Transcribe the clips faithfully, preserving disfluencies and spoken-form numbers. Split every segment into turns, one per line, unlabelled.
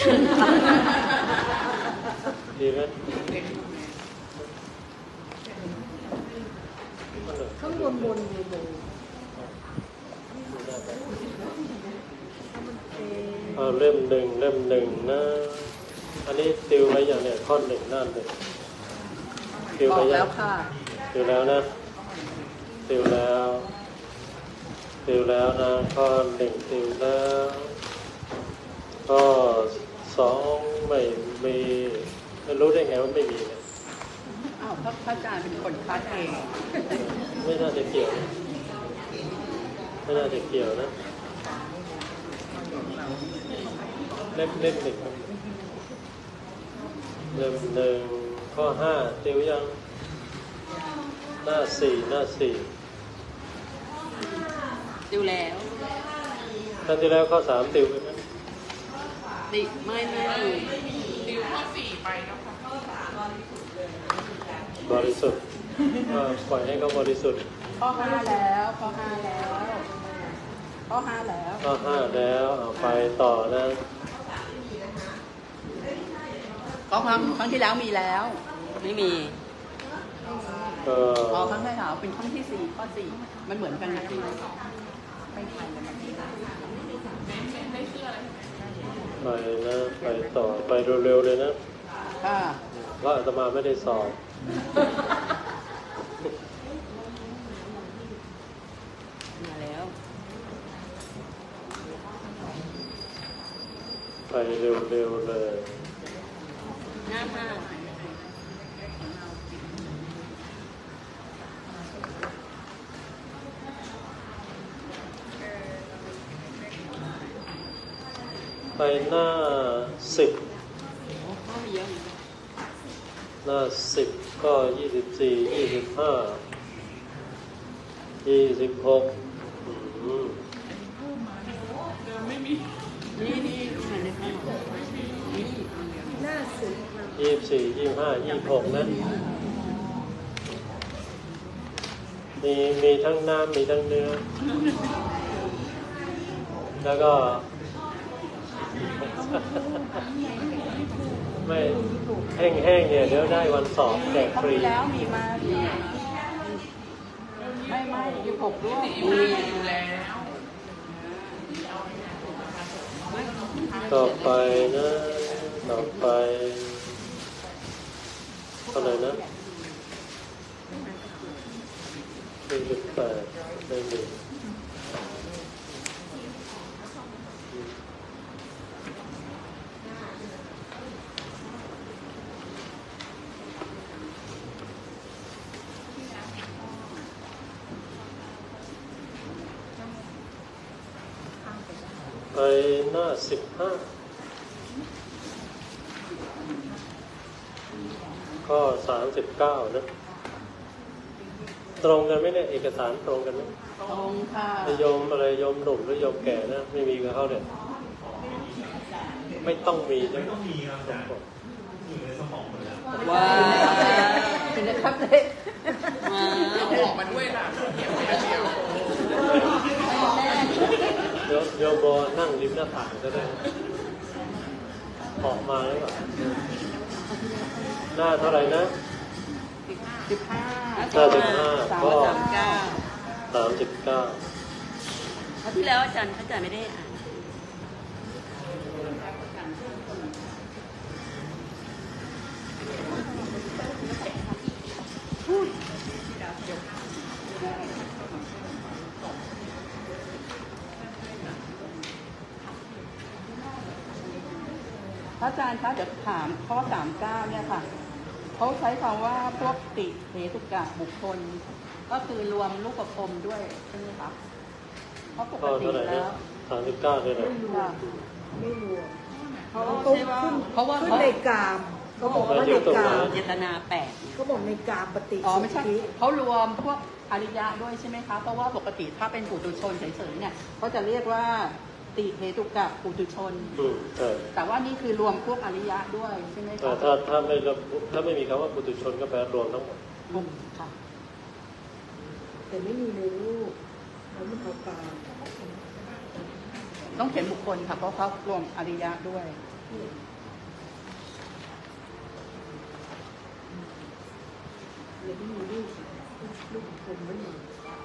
ดีไหม
ข้างบนบนอยู่บน
เอาเล่มหนึ่งเล่มหนึ่งนะอันนี้ติวไว้อย่างเนี้ยข้อหนึ่งหน้าหนึ่งติวไปแล้วค่ะติวแล้วนะติวแล้วติวแล้วนะข้อหนึ่งติวแล้วข้อสองไม่มีไม่รู้ได้ไงว่าไม่มีเนี่ย
อ้าวพระอาจารย์เป็นคนคัดเอง
ไม่น่าจะเกี่ยวไม่น่าจะเกี่ยวนะเล่มเล่มหนึ่งเล่มหนึ่งข้อห้าติวยังหน้าสี่หน้าสี่
ติวแล้ว
ครั้งที่แล้วข้อสามติวไปไหม
ติไม่ไม่
ติวข้อสี่ไปแล้วค่ะ
บริสุทธิ์ก็ปล่อยให้เขาบริสุทธิ์
ข้อห้าแล้วข้อห้าแล้วข้อห้าแล้ว
ข้อห้าแล้วเอาไปต่อนะ
ข้อครั้งครั้งที่แล้วมีแล้วไม่มี
ก็
อ๋อครั้งที่แล้วเป็นครั้งที่สี่ข้อสี่มันเหมือนกันนะที่ไม่ทันเลย
ไม่เชื่ออะไร
ไปนะไปต่อไปเร็วๆเลยนะ
ค่ะ
เพราะอาตมาไม่ได้สอบ
มาแล้ว
ไปเร็วๆเลย
หน้าห้า
ไปหน้าสิบหน้าสิบก็ยี่สิบสี่ยี่สิบห้ายี่สิบหก
ไม่มี
นี่นี่
หน้าสิบ
ยี่สิบสี่ยี่สิบห้ายี่สิบหกนะมีมีทั้งน้ำมีทั้งเนื้อแล้วก็ไม่แห้งๆเนี่ยเดี๋ยวได้วันสอบแจกฟรี
แล้วมีมาไม่ไม่ยี่สิบหกด้วยมีอยู่แล้ว
ต่อไปนะต่อไปเท่าไหร่นะสี่สิบแปดได้หนึ่งไปหน้าสิบห้าข้อสามสิบเก้านะตรงกันไหมเนี่ยเอกสารตรงกันไหม
ตรงค่ะ
โยมอะไรโยมหนุ่มหรือโยมแก่นะไม่มีกับเขาเนี่ยไม่ต้องมีใช่ไหมต้องมีครับอยู่ในสมองหมดแล้ว
ว้าเป็นนะครับเลย
มาเอาออกมาด้วยล่ะเดี๋ยวไม่เดียว
โยโยบนั่งริมหน้าต่างก็ได้ออกมาแล้วแบบหน้าเท่าไหร่นะ
สิบห้า
หน้าสิบห้าก็
สามเก้า
สามสิบเก้า
คราวที่แล้วอาจารย์อาจารย์ไม่ได้อ่านอาจารย์คะเดี๋ยวถามข้อสามเก้าเนี่ยค่ะเขาใช้คำว่าพวกติเหตุกะบุคคลก็คือรวมลูกประคมด้วยใช่ไหมคะเพราะปกติแล้ว
สามสิบเก้าเลยนะ
ไม่รวม
เพราะว่าเพราะว่า
เขาในกามเขาบอกว่าในกาม
เจตนาแปด
เขาบอกในกามปฏิ
อ๋อไม่ใช่เขารวมพวกอริยะด้วยใช่ไหมคะเพราะว่าปกติถ้าเป็นปุถุชนเฉยๆเนี่ยเขาจะเรียกว่าติเหตุกะปุถุชนแต่ว่านี่คือรวมพวกอริยะด้วยใช่ไหมคะ
ถ้าถ้าไม่ถ้าไม่มีคำว่าปุถุชนก็แปลรวมทั้งหมด
ค่ะ
แต่ไม่มีในรูปแล้วมันเอากาม
ต้องเขียนบุคคลค่ะเพราะเขารวมอริยะด้วย
อืมลูกผมไม่มา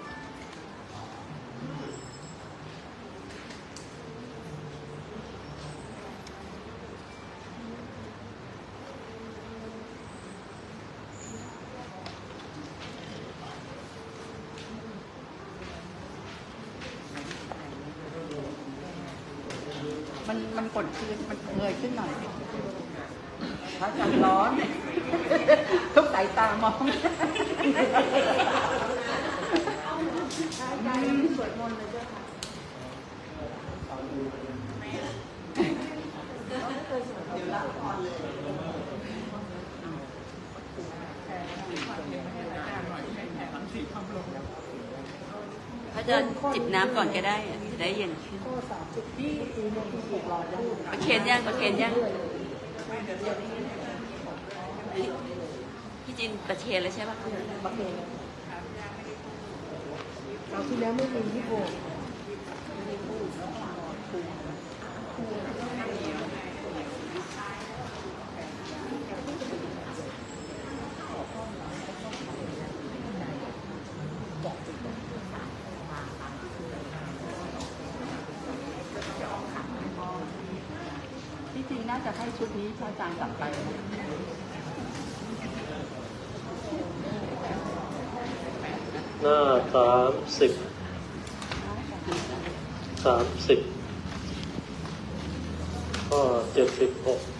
มันมันกดขึ้นมันเงยขึ้นหน่อยพระอาจารย์ร้อน ทุกสายตามองสวดมนต์เลยเจ้าค่ะเดี๋ยวละก่อนเลย
พระอาจารย์จิบน้ำก่อนก็ได้จะได้เย็นขึ้น
ข้อสามสิบที่ปีนี้ที่ถูกรอได้
ประเคนยังประเคนยังพี่จินประเคนแล้วใช่ปะ
บักเองเราที่แล้วไม่มีที่โบก
ที่จริงน่าจะให้ชุดนี้พระอาจารย์กลับไปนะ
หน้าสามสิบสามสิบข้อเจ็ดสิบหก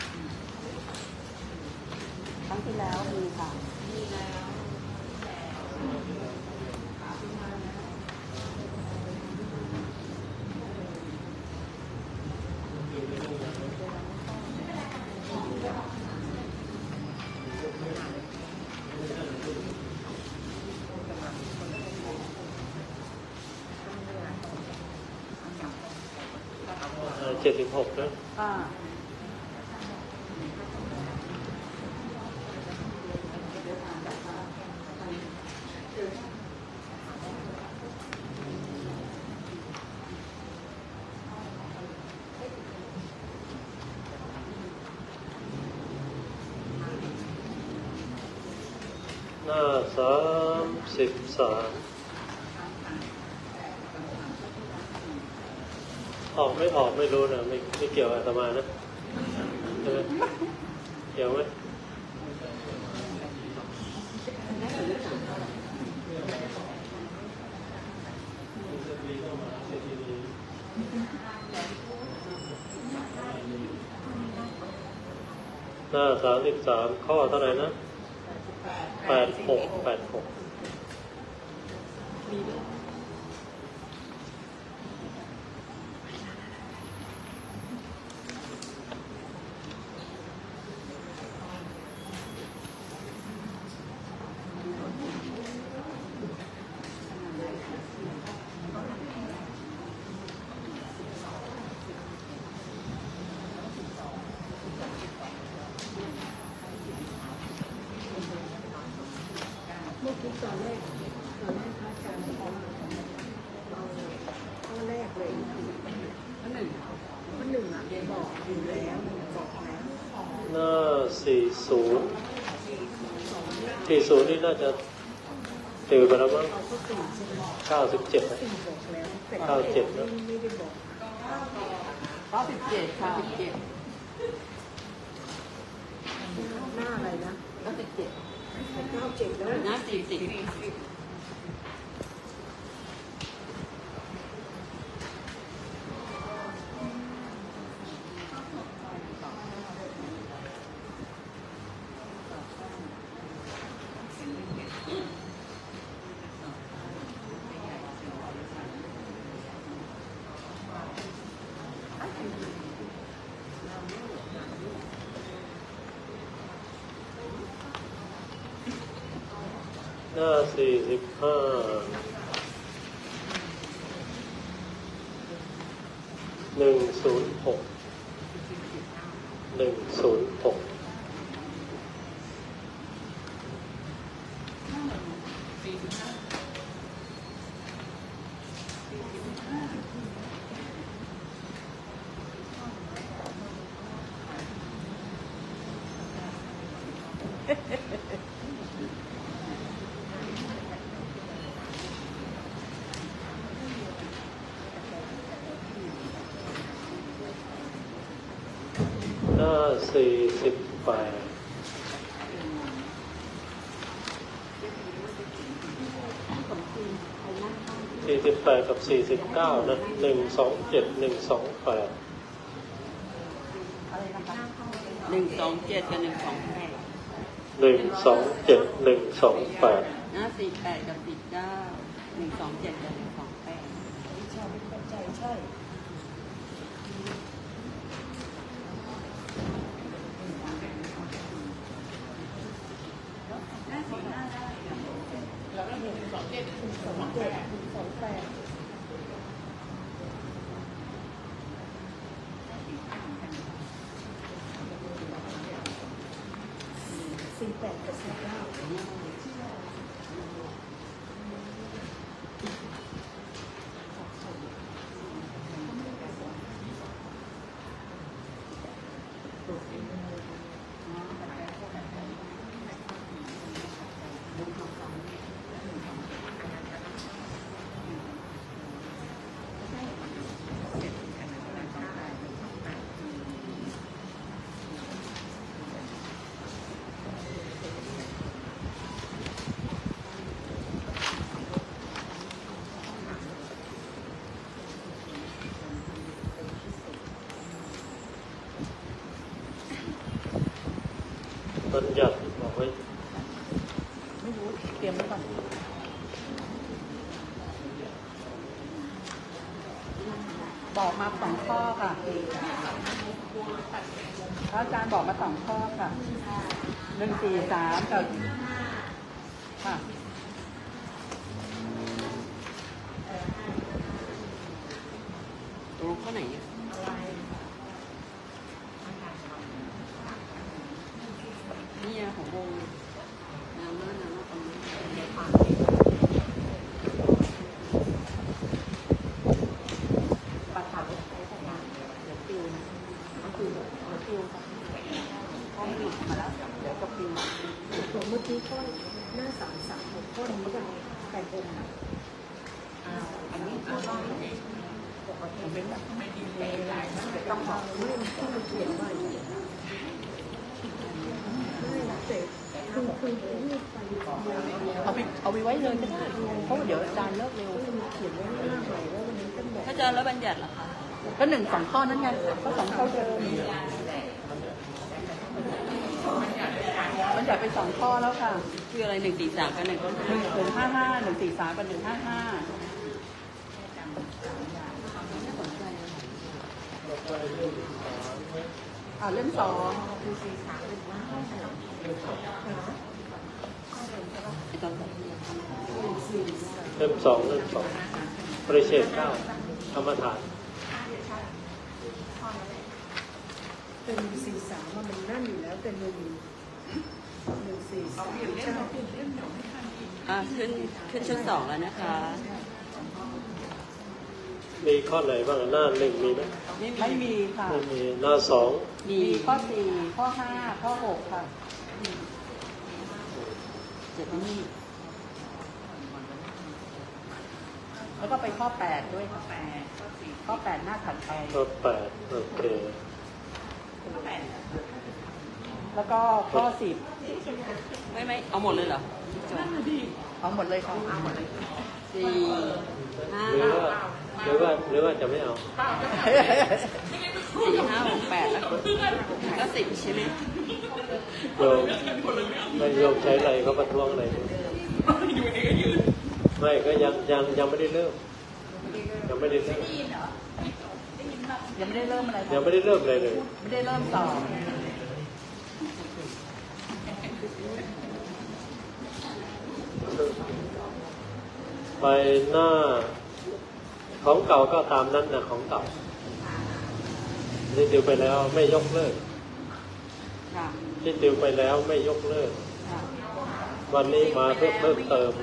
ครั้งที่แล้วมีค่ะ
เจ็ดสิบหกนะ
อ่า
หน้าสามสิบสามออกไม่ออกไม่รู้นะไม่ไม่เกี่ยวกับอาตมานะใช่ไหมเกี่ยวไหมหน้าสามสิบสามข้อเท่าไหร่นะแปดหกแปดหก
เมื่อกี้ตอนแรกตอนแรกพระอาจารย์บอกว่าเอาข้อแรกเลยข้อหนึ่งข้อหนึ่งอ่ะบอกอยู่แล้วบอกแล้ว
หน้าสี่ศูนย์สี่ศูนย์นี่น่าจะติวไปแล้วมั้ง
เอาข้อสี่ใช่ไหม
เก้าสิบเจ็ดนะ
สี่บอกแล้วแต่
เก้าเจ็ดนะ
ไม่ได้บอก
ข้อสิบเจ็ดค่ะสิบเจ็ด
หน้าอะไรนะ
ข้อสิบเจ็ด
แต่เก้าเจ็ดแล้ว
หน้าสี่สิบ
หน้าสี่สิบห้าหนึ่งศูนย์หกหนึ่งศูนย์หกน้าสี่สิบแปดสี่สิบแปดกับสี่สิบเก้านะหนึ่งสองเจ็ดหนึ่งสองแปด
อะไรนะคะ
หนึ่งสองเจ็ดกับหนึ่งสองแปด
หนึ่งสองเจ็ดหนึ่งสองแปด
หน้าสี่แปดกับสี่เก้าหนึ่งสองเจ็ดกับหนึ่งสองแปด
ชอบไม่เข้าใจใช่
แล้วก็หนึ่งสองเจ็ดหนึ่งสองแปด
สองแปดสี่แปดกับสี่เก้า
บัญญัติบอกไว้
ไม่รู้เตรียมไว้ก่อนบอกมาสองข้อค่ะพระอาจารย์บอกมาสองข้อค่ะหนึ่งสี่สามกับค่ะ
ตรงข้อไหนเนี่ยนี่ยของวงน้ำน้ำน้ำตรงนี้
ปัดขาดเดี๋ยวปิวนะก็คือเดี๋ยวปิวค่ะข้อหลุดมาแล้วเดี๋ยวก็ปิว
ผมเมื่อกี้ก็หน้าสามสามหกข้อนี้กันไก่บนนะ
อันนี้ข้อข้อนี้ปกติเป็นแบบไม่ดีเลยหลายนะเดี๋ยวต้องบอก
ไม่ที่มันเขียนว่าไม่แต่คือคือรีบไปก่อน
เอาไปเอาไปไว้เลยก็ได้เพราะว่าเดี๋ยวอาจารย์เลิกเร็ว
เขียนไว้ข้างหน้าหน่อยว่าวันนี้เป็นแบบ
ถ้าอาจารย์แล้วบัญญัติเหรอคะ
ก็หนึ่งสองข้อนั่นไงก็สองข้อเดิมมันอยากไปสองข้อแล้วค่ะ
คืออะไรหนึ่งสี่สามกับหนึ่ง
หนึ่งหนึ่งห้าห้าหนึ่งสี่สามกับหนึ่งห้าห้าอ่าเล่มสอง
ไอ้ตอนไหน
เริ่มสองเริ่มสองปริเชตเก้าธรรมฐาน
เป็นสี่สามว่ามันนั่นอยู่แล้วแต่หนึ่งหนึ่งสี่สาม
อ่าขึ้นขึ้นชุดสองแล้วนะคะ
มีข้อไหนบ้างหน้าหนึ่งมีไหม
ไม่มีค่ะ
ไม่มีหน้าสอง
มี
มีข้อสี่ข้อห้าข้อหกค่ะ
เจ็ดนี่
แล้วก็ไปข้อแปดด้วยค่ะแปดข้อแปดหน้าถัดไป
ข้อแปดโอเค
แล้วก็ข้อสิบ
ไม่ไม่เอาหมดเลยเหรอจบ
เอาหมดเลยค่ะ
สี่ห้า
หรือว่าหรือว่าหรือว่าจะไม่เอา
สี่ห้าหกแปดแล้วก็สิบใช่ไหม
โยมไม่โยมใช้อะไรเขาประท้วงอะไรไม่ก็ยังยังยังไม่ได้เริ่มยังไม่ได้เริ่ม
ยังไม่ได้เริ่มอะไร
ยังไม่ได้เริ่มอะไรเลย
ไม่ได้เริ่มสอบ
ไปหน้าของเก่าก็ตามนั้นนะของเก่าที่ติวไปแล้วไม่ยกเลิก
ค่ะ
ที่ติวไปแล้วไม่ยกเลิก
ค่ะ
วันนี้มาเพิ่มเพิ่มเติม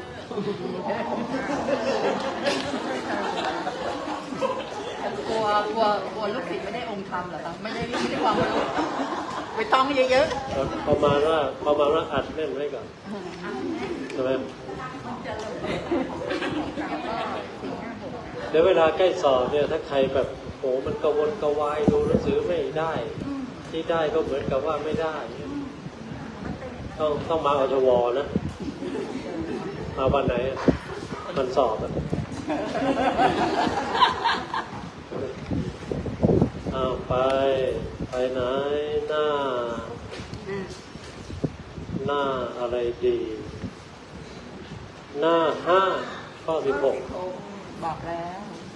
กลัวกลัวกลัวลูกศิษย์ไม่ได้องค์ธรรมเหรอคะไม่ได้ไม่ได้ความรู้ไปต้องเยอะ
ประมาณว่าประมาณว่าอัดแน่นไว้ก่อนใช่ไหมเดี๋ยวเวลาใกล้สอบเนี่ยถ้าใครแบบโหมันกระวนกระวายดูหนังสือไม่ได้ที่ได้ก็เหมือนกับว่าไม่ได้ต้องต้องมาอชวนะมาวันไหนมันสอบอ่ะเอาไปไปไหนหน้าหน้าอะไรดีหน้าห้าข้อสิบหก
บอกแล้ว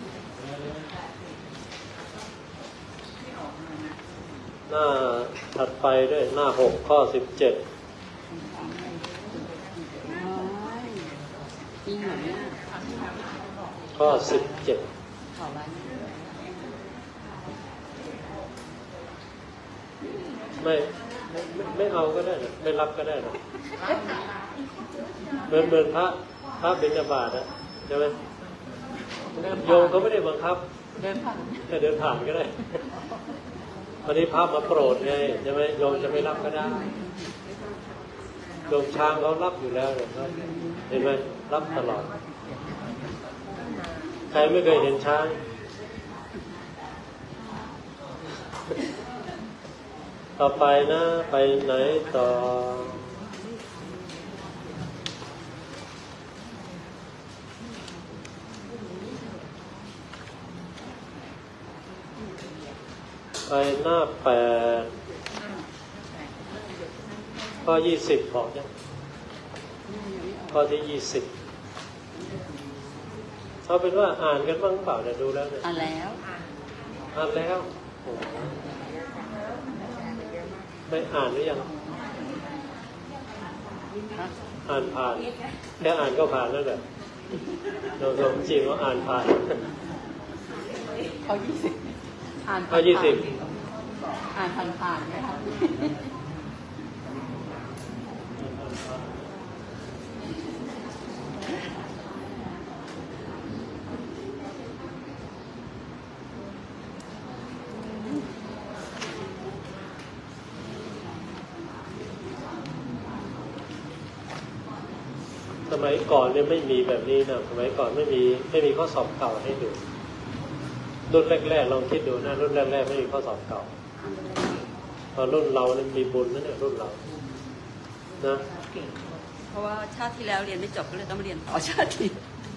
หน้าถัดไปด้วยหน้าหกข้อสิบเจ็ดข้อสิบเจ็ดไม่ไม่ไม่เอาก็ได้นะไม่รับก็ได้นะเหมือนเหมือนพระพระบิณฑบาตนะใช่ไหมโยมเขาไม่ได้บังคับเดินผ่านแค่เดินผ่านก็ได้วันนี้พระมาโปรดไงใช่ไหมโยมจะไม่รับก็ได้โยมช้างเขารับอยู่แล้วเลยเห็นไหมรับตลอดใครไม่เคยเห็นช้างต่อไปนะไปไหนต่อไปหน้าแปดข้อยี่สิบบอกยังข้อที่ยี่สิบเอาเป็นว่าอ่านกันบ้างเปล่าเนี่ยดูแล้วเนี่ย
อ่านแล้ว
อ่านแล้วโอ้ไม่อ่านหรือยังอ่านผ่านแค่อ่านก็ผ่านแล้วแหละเราลงจริงว่าอ่านผ่าน
ข้อยี่สิบอ่าน
ข้อยี่สิบ
อ่านผ่านๆไหมครับ
สมัยก่อนเนี่ยไม่มีแบบนี้นะสมัยก่อนไม่มีไม่มีข้อสอบเก่าให้ดูรุ่นแรกๆลองคิดดูนะรุ่นแรกๆไม่มีข้อสอบเก่าตอนรุ่นเราเนี่ยมีบุญนะเนี่ยรุ่นเรานะ
เพราะว่าชาติที่แล้วเรียนไม่จบก็เลยต้องมาเรียนต่อชาติที่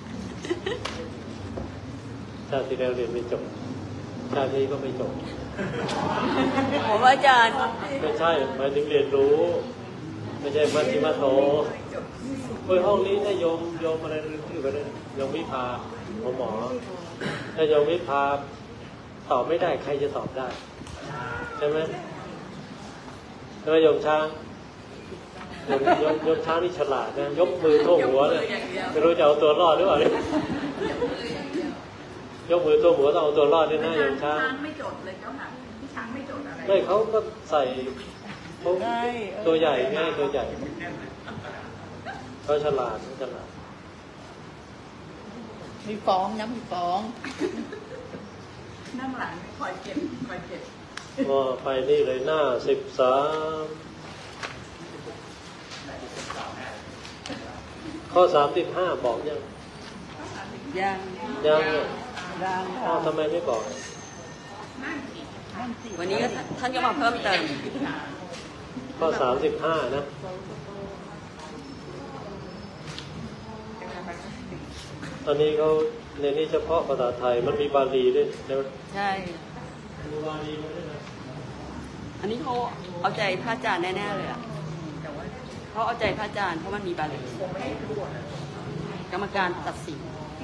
ชาติที่แล้วเรียนไม่จบชาตินี้ก็ไม่จบ
ผมว่าอาจารย์
ไม่ใช่หมายถึงเรียนรู้ไม่ใช่มัธยมโตเฮ้ยห้องนี้ถ้าโยมโยมอะไรชื่อไปเลยโยมวิภาหมอหมอถ้าโยมวิภาตอบไม่ได้ใครจะตอบได้ใช่ไหมใช่ไหมโยมช้างโยมโยมโยมช้างนี่ฉลาดนะยกมือท่วมหัวเลยไม่รู้จะเอาตัวรอดหรือเปล่าเนี่ยยกมือท่วมหัวต้องเอาตัวรอดด้วยนะโยมช้าง
ไม่จดเลยเจ้าค่ะพี่ช้างไม่จดอะไร
ไม่เขาก็ใส่ตัวใหญ่ง่ายตัวใหญ่เขาฉลาดฉลาด
มีฟ้องนะมีฟ้อง
นั่งหลังคอยเก็บคอยเก็บ
อ๋อไปนี่เลยหน้าสิบสามข้อสามสิบห้าบอกยัง
ยัง
ยังเนี่ยอ๋อทำไมไม่บอก
วันนี้ท่านก็มาเพิ่มเติม
ข้อสามสิบห้านะตอนนี้เขาในนี้เฉพาะภาษาไทยมันมีบาลีด้วย
ใช่
มีบาลีด้วยนะ
อันนี้เขาเอาใจพระอาจารย์แน่ๆเลยอ่ะเขาเอาใจพระอาจารย์เพราะมันมีบาลีกรรมการตัดสิน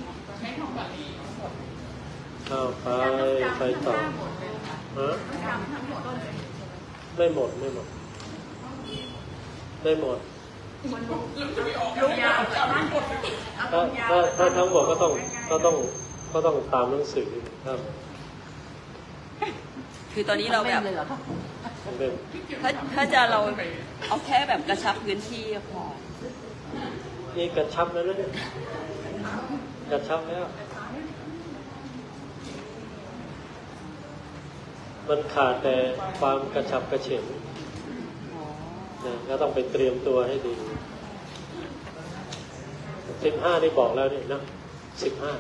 เอาไปไปต่อฮะไม่หมดไม่หมดไม่หมดถ้าถ้าถ้าทั้งหมดก็ต้องก็ต้องก็ต้องตามหนังสือครับ
คือตอนนี้เราแบบถ้าถ้าจะเราเอาแค่แบบกระชับพื้นที่พอ
นี่กระชับแล้วนะกระชับแล้วมันขาดแต่ความกระชับกระเฉงนะก็ต้องไปเตรียมตัวให้ดีสิบห้าได้บอกแล้วนี่นะสิบห้า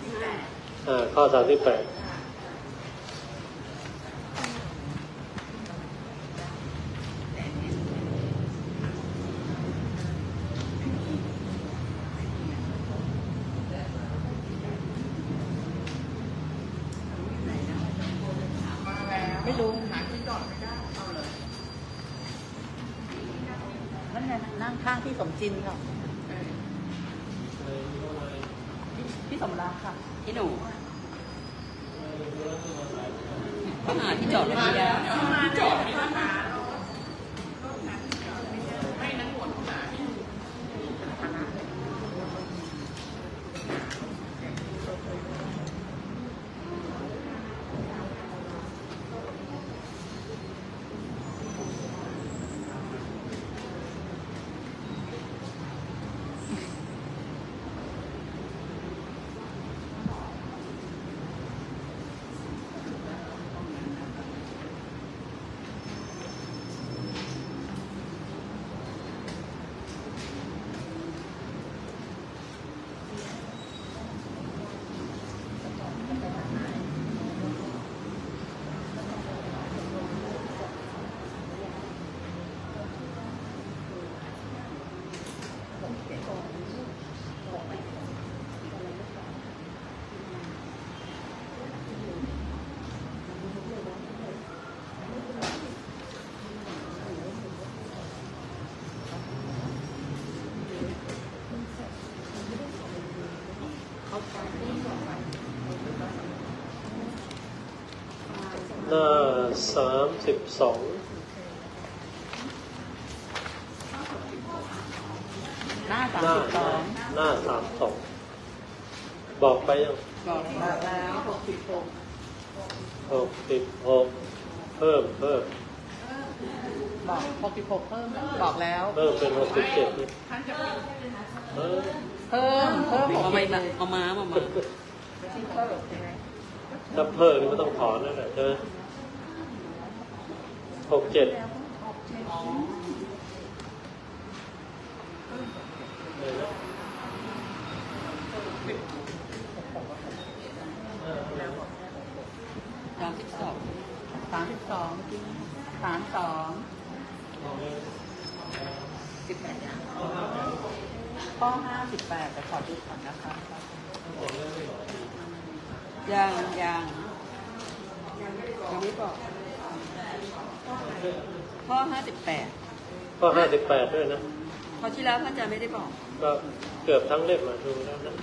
อ่าข้อสามสิบแปด
ไงนั่งข้างพี่สมจินค่ะพี่สมรักค่ะ
พี่หนูก็หาที่จอดรถไม่ได้จอดไม่ได้
หน้าสามสิบสอง
หน้าสาม
หน้า
สิบสอง
หน้าสามสองบอกไปยัง
บอกแล้วหกสิบหก
หกสิบหกเพิ่มเพิ่ม
บอกหกสิบหกเพิ่มบอกแล้ว
เพิ่มเป็นหกสิบเจ็ดนี่เออ
เพิ่มเพิ่มหก
เอา
สิบ
มาเอามาเอามา
ถ้าเพิ่มนี่ไม่ต้องถอนนั่นแหละใช่ไหมหกเจ็ด
สามสิบสอง
สามสิบสองสามสองสิบแปดอย่างข้อห้าสิบแปดแต่ขอดูก่อนนะคะ
ยังยังยังไม่บอกข้อห้าสิบแปด
ข้อห้าสิบแปดด้วยนะ
ข้อที่แล้วพระอาจารย์ไม่ได้บอก
ก็เกือบทั้งเล่มมาดูแล้วนะ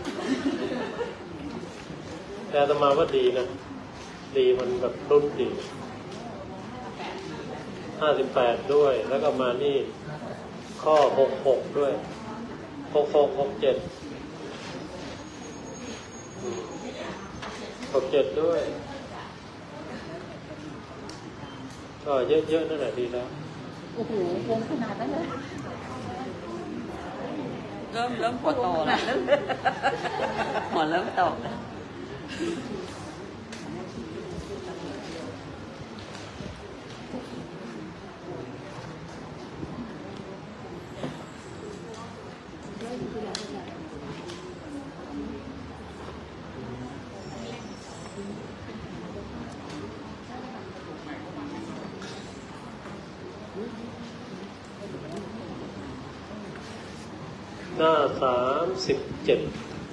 แต่อาตมาว่าดีนะดีมันแบบรุ่นดีห้าสิบแปดด้วย แล้วก็มานี่ข้อหกหกด้วยหกหกหกเจ็ดหกเจ็ดด้วยก็เยอะๆนั่นแหละดีแล้ว
โอ้โหวงขนาดนั้นเลย
เริ่มเริ่มปวดโตแล้วหัวเริ่มตกแล้ว
หน้าสามสิบเจ็ด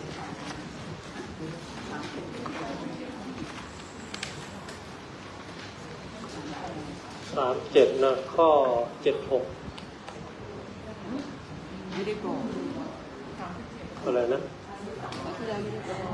สามเจ็ดนะข้อเจ็ดหก
ไม่ได้บอก
อะไรนะ
ข้อที่แล้วไม่ได้บอก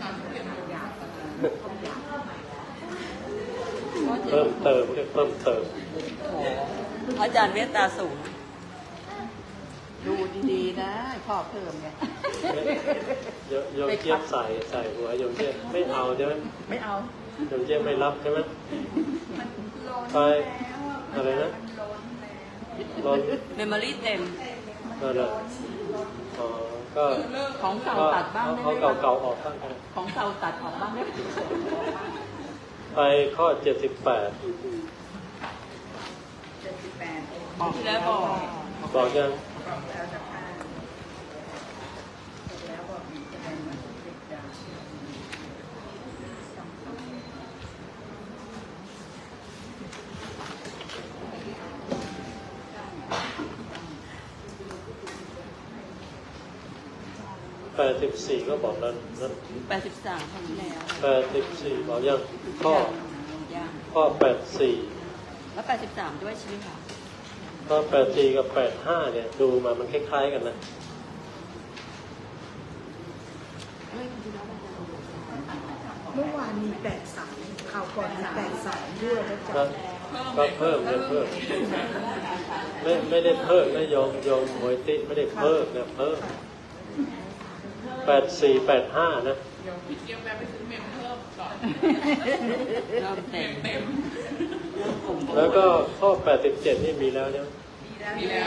ข้อเจ็ด
เพิ่มเติมเรียกเพิ่มเติม
พระอาจารย์เมตตาสูง
ดูดีๆนะข้อเพิ่มเนี่ย
โยโยมเจี๊ยบใส่ใส่หัวโยมเจี๊ยบไม่เอาใช่ไหม
ไม่เอา
โยมเจี๊ยบไม่รับใช่ไหมไปอะไรนะล้น
เมมโมรี่เต็ม
นั่นแหละอ๋อก็
ของเก่าตัดบ้างได้ไหม
เอาเก่าๆออกบ้างกัน
ของเก่าตัดออกบ้างได้ไหม
ไปข้อเจ็ดสิบแปด
ข้อที่แล้วบอก
บอกยัง แปดสิบสี่ก็บอกแล้วนะ
แปดสิบสามข้อที่แล้ว
แปดสิบสี่บอกยังข้อ
ยัง
ข้อแปดสี่
แล้วแปดสิบสามด้วยใช่ไหมคะ
แข้อแปดสี่กับแปดห้าเนี่ยดูมามันคล้ายๆกันนะ
เมื่อวานมีแปดสามข่าวก่อนมีแปดสามด้วยนะจ๊ะ
ก็เพิ่มเนี่ยเพิ่มไม่ไม่ได้เพิ่มนะโยมโยมหวยติไม่ได้เพิ่มนะเพิ่มแปดสี่แปดห้านะ
เดี๋ยวพี่เกียวแวะไปซื้อเมมเพิ่มก่อน
เริ่ม
เม
เต็ม
มเต็ม
แล้วก็ข้อแปดสิบเจ็ดนี่มีแล้วเนี่ย
มีแล้ว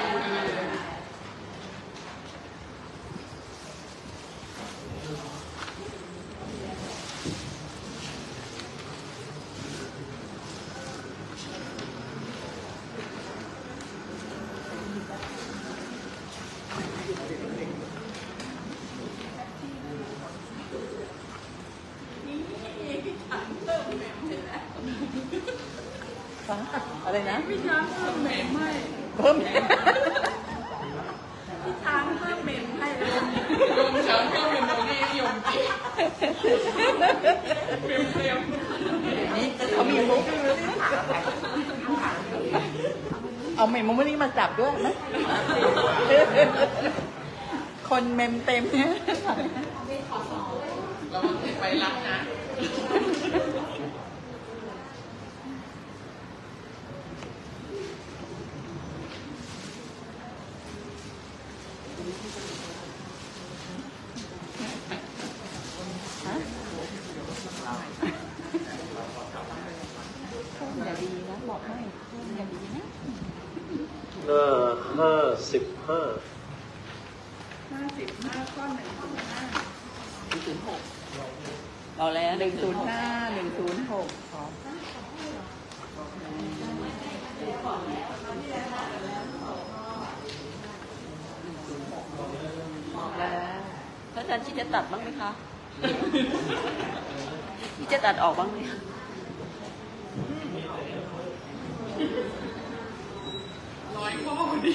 อะไรนะ
พี่ช้างเพิ่มเมมให้
เพิ่ม
พี่ช้างเพิ่มเมมให้ลมลมช้างเพิ่มเมมตรงนี้ยมจิเมมเต็ม
นี่เขามีมุกเอาเมมมุกนี้มาจับด้วยไหมคนเมมเต็มเนี่ย
เราไปรับนะ
อย่าดีนะบอกให้อย่าดีนะ
หน้าห้าสิบห้า
ห้าสิบห้าข้อหนึ่งข้อหน้า
หนึ่งศูนย์หกเราแล้ว
หนึ่งศูนย์ห้าหนึ่งศูนย์หกแล้ว
พระอาจารย์คิดจะตัดบ้างไหมคะคิดจะตัดออกบ้างไหม
ร้อยข้อพอดี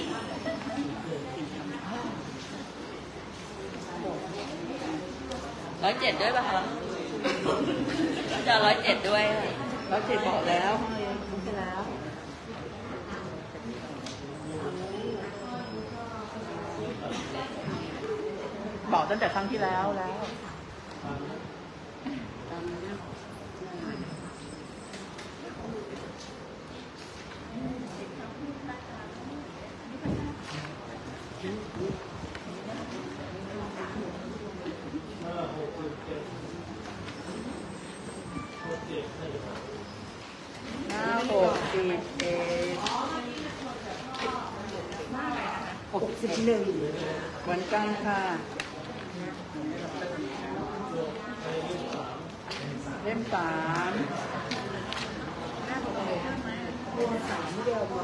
ร้อยเจ็ดด้วยป่ะคะอาจารย์ร้อยเจ็ดด้วย
ร้อยเจ็ดบอกแล้วรู้ไปแล้วบอกตั้งแต่ครั้งที่แล้วแล้ว หน้าหกสิบเอ็ดหกสิบหนึ่งเหมือนกันค่ะเล่มสาม
รวมสามเดียวมา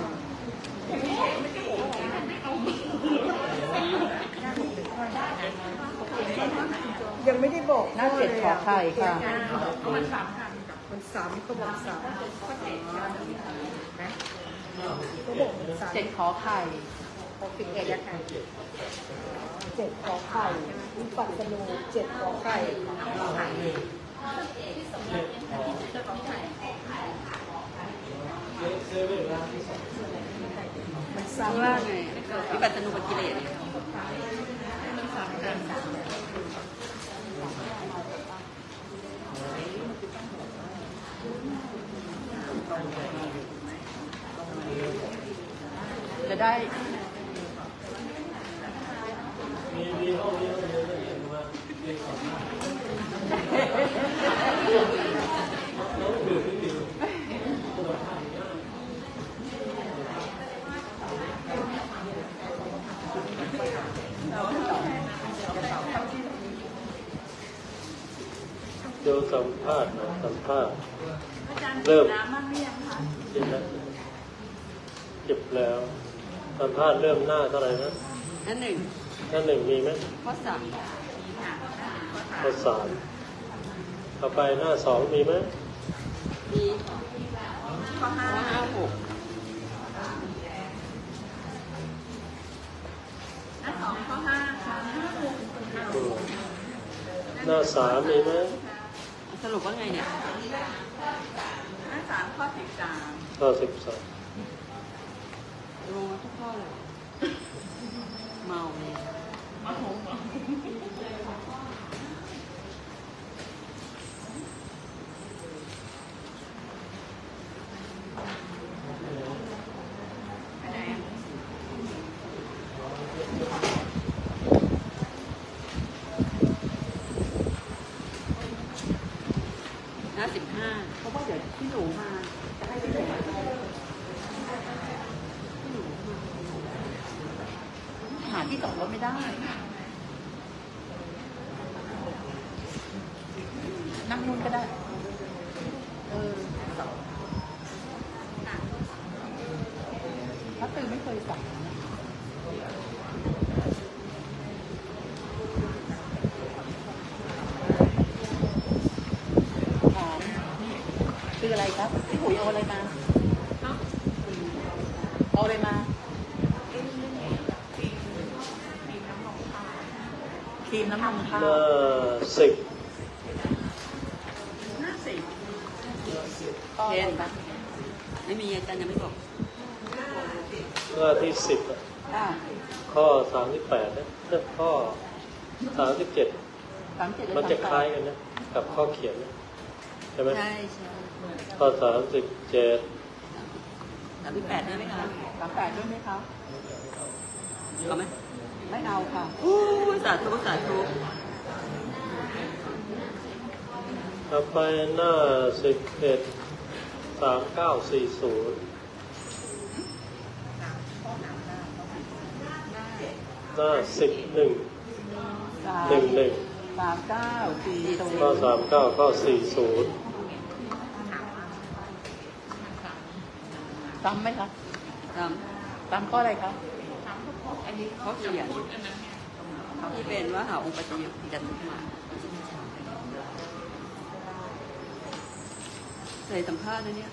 ยังไม่ได้บอก
หน้าเจ็ดขอไข่ค่ะ
มันสามพันกับ
มันสามเขาบอกสามก็บอกมันสาม
เจ็ดขอไข่
หกสิบเอ็ดนะคะเจ็ดขอไข่วิปัสสนูเจ็ดขอไข่มัน
ข้าง
ซ้ำ
ล่างไงวิปัสสนูปกิเลส
มันสามพัน
จะได้
มีมีห้องนี้ห้องนี้เห็นมาเรียนของน้องดูที่ดิวตัวท่านเดี๋ยวสัมภาษณ์นะสัมภาษณ์เริ่มกินแล้วเก็บแล้วสัมภาษณ์เริ่มหน้าเท่าไหร่นะ
นั่นหนึ่ง
หน้าหนึ่งมีไหม
ข้อสาม
ข้อสามต่อไปหน้าสองมีไหม
มีข้อห้าห้าหก
หน้าสองข้อห้าค่ะหน้าหก
อืมหน้าสามมีไหม
สรุปว่าไงเนี่ย
หน้าสามข้อสิบสาม
ข้อสิบสอง
รวมทุกข้อข้ออะไรเมาเลยเมาหน้าสิบห้าเพราะว่าเดี๋ยวพี่หนูมาจะให้พี่หนูมาหาที่จอดรถไม่ได้นั่งนู่นก็ได้เออถ้าตื่นไม่เคยสั่งคืออะไรครับพี่หุยเอาอะไรมาเอาอะไรมาครีมน้ำมันข้าว
หน้าสิบ
หน้าสิ
เห็นปะไม่มีอาจารย์ยังไม่บอก
หน้าที่สิบอะ
อ่า
ข้อสามสิบแปดนะเรื่องข้อสามสิบเจ็ด
สามเจ็ด
มันจะคล้ายกันนะกับข้อเขียนนะใช่ไหม
ใช่ใช่
ข้อสามสิบเจ็ด
สามสิบแปดได้ไหมคะ
สามแปดด้วยไหมคะ
เอาไหม
ไม่เอาค่ะ
โอ้ยสาธุสาธุ
ต่อไปหน้าสิบเอ็ดสามเก้าสี่ศูนย์หน้าสิบหนึ่ง
สาม
หนึ่งหนึ่ง
สามเก้าสี่ศูน
ข้อ
ย์
สามเก้าข้อสี่ศูนย์
จำไหมคะ
ตาม
จำข้ออะไรคะ
เขาเขียนที่เป็นว่าหาองค์ปัจจัยจันทร์มาใส่สัมภาษณ์นะเนี่ย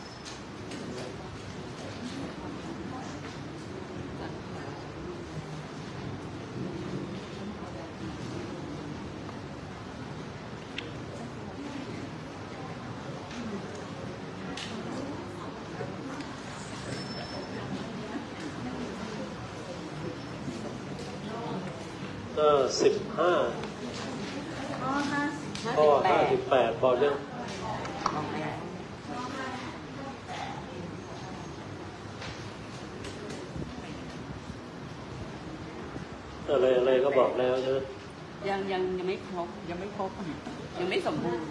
หน้าสิบห้าข้อห้าสิบแปดพอเรื่องอะไรอะไรก็บอกแล้วใช่ไหม
ยังยังยังไม่ครบ
ยังไม่ครบ
ยังไม่สมบูรณ์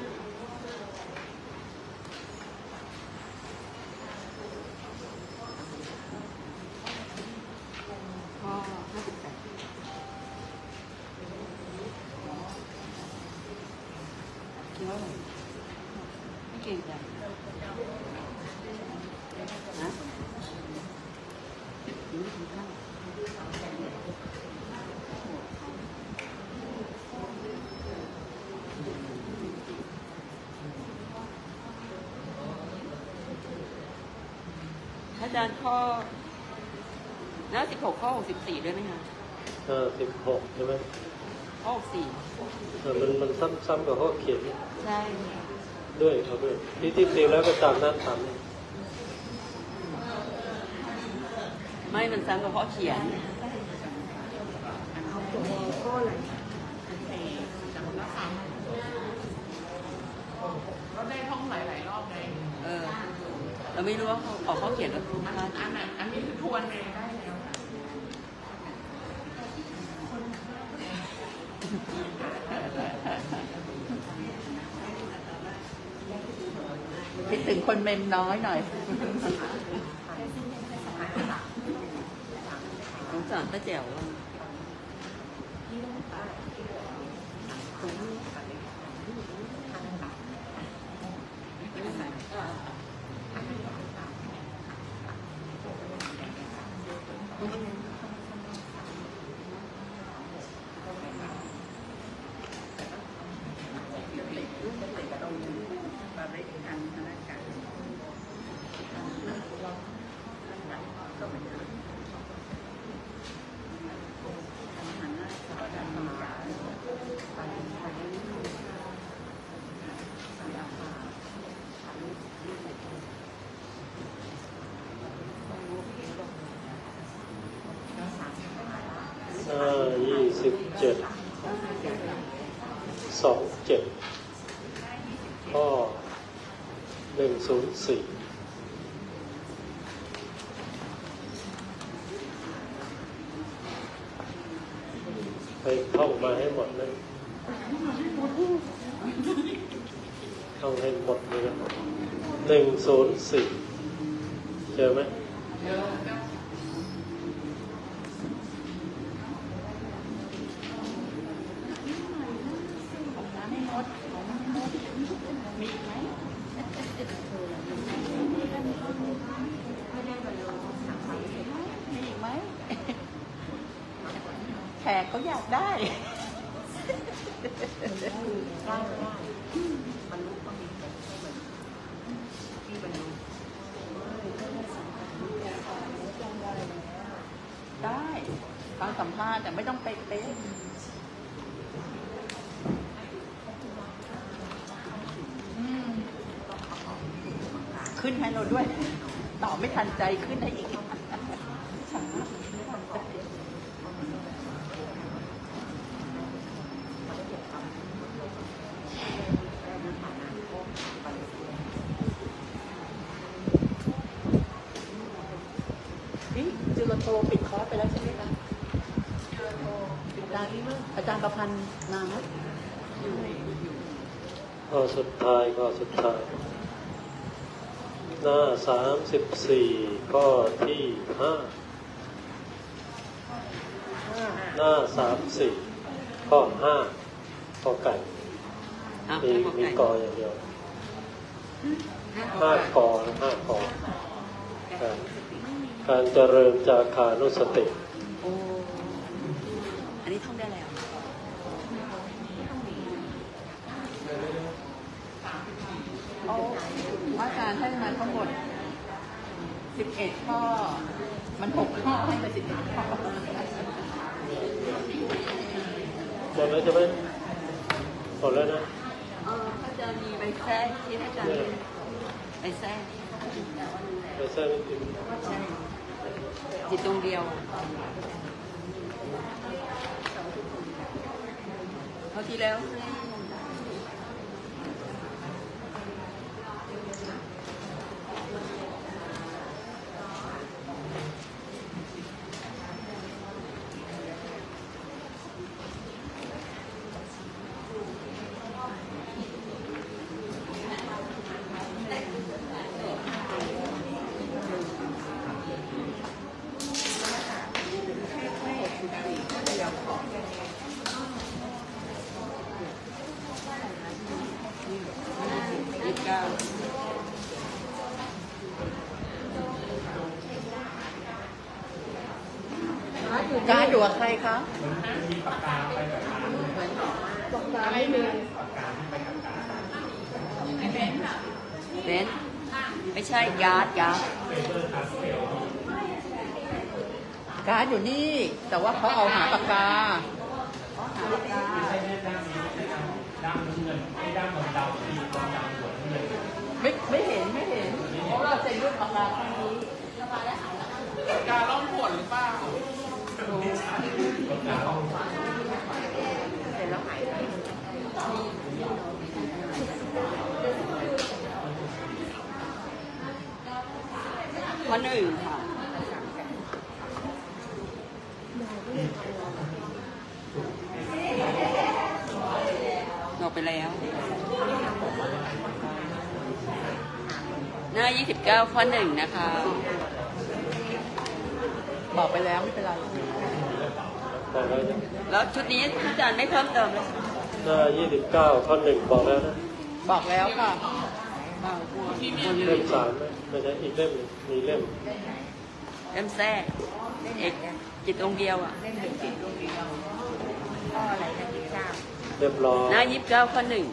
ข้อห้าสิบแปดคิดว่าอะไรไม่เก่งใจนะยังไม่ถึงข้าวอาจารย์ข้อหน้าสิบหกข้อหกสิบสี่ด้วยไหมคะ
หน้าสิบหกใช่ไหม
ข้อหกสี่
เออมันมันซ้ำซ้ำกับข้อเขียน
ใช่
ด้วยเขาด้วยที่ที่ตีแล้วก็ตามหน้าทำ
ไม่มันซ้ำกับข้อเขียน
เอาตัวข้ออะไร
ก็ได้ท่องหลายๆรอบไง
เออ เราไม่รู้ว่าเขาออกข้อเขียนแล้วคือ
อัน
ว่า
อันนั้นอันนี้คือทวนเองได้แล้วค่ะ
คิดถึงคนเมมน้อยหน่อย
สงสารป้าแจ๋วอะ
สิบเจ็ดสองเจ็ดข้อหนึ่งศูนย์สี่ไปท่องมาให้หมดเลยท่องให้หมดเลยนะหนึ่งศูนย์สี่เจอไหม
แขกเขาอยากได้ได้ฟังสัมภาษณ์แต่ไม่ต้องเป๊ะๆขึ้นให้เราด้วยตอบไม่ทันใจขึ้นได้อีกจุลโทปิดคอร์สไปแล้วใช่ไหมคะจุลโทปิดดานี้มั้งอาจารย์ประพันธ์นางอยู่อยู่
ข้อสุดท้ายข้อสุดท้ายหน้าสามสิบสี่ข้อที่ห้าหน้าสามสี่ข้อห้าข้อไก่มีมีกออย่างเดียวห้ากอห้ากอการเจริญจาคานุสติ
โอ้อันนี้ท่องได้แล้ว
เอาอาจารย์ให้มาทั้งหมดสิบเอ็ดข้อมันหกข้อให้มาสิบเอ็ดข้อ
หมดแล้วใช่ไหมหมดแล้วนะ
เออพระอาจารย์มีใบแท้ที่พระอาจารย์ใบแท้
ใบแท้
จิตดวงเดียวคราวที่แล้ว
การอยู่กับใครคะ
ปากกาไม่มี
เบนไม่ใช่การ์ดการ์ด
การ์ดอยู่นี่แต่ว่าเขาเอาหาปากกาไม่ไม่เห็นไม่เห็นเพราะเราเซ็นด้วยปากกาครั้งนี้
การล่องหนหรือเปล่า
ข้อหนึ่งค่ะออกไปแล้วหน้ายี่สิบเก้าข้อหนึ่งนะคะ
บอกไปแล้วไม่เป็นไร
แล้วชุดนี้อาจารย์ไม่เพิ่มเติมเลย
หน้ายี่สิบเก้าข้อหนึ่งบอกแล้วนะ
บอกแล้วค่ะ
เล่มสามไหมไม่ใช่อีกเล่มมีเล่ม
เล่มแท้เอกจิตองเดียวอ่ะ
ข้ออะไรนะที่ทราบ
เรียบร้อย
หน้ายี่สิบเก้าข้อหนึ่ง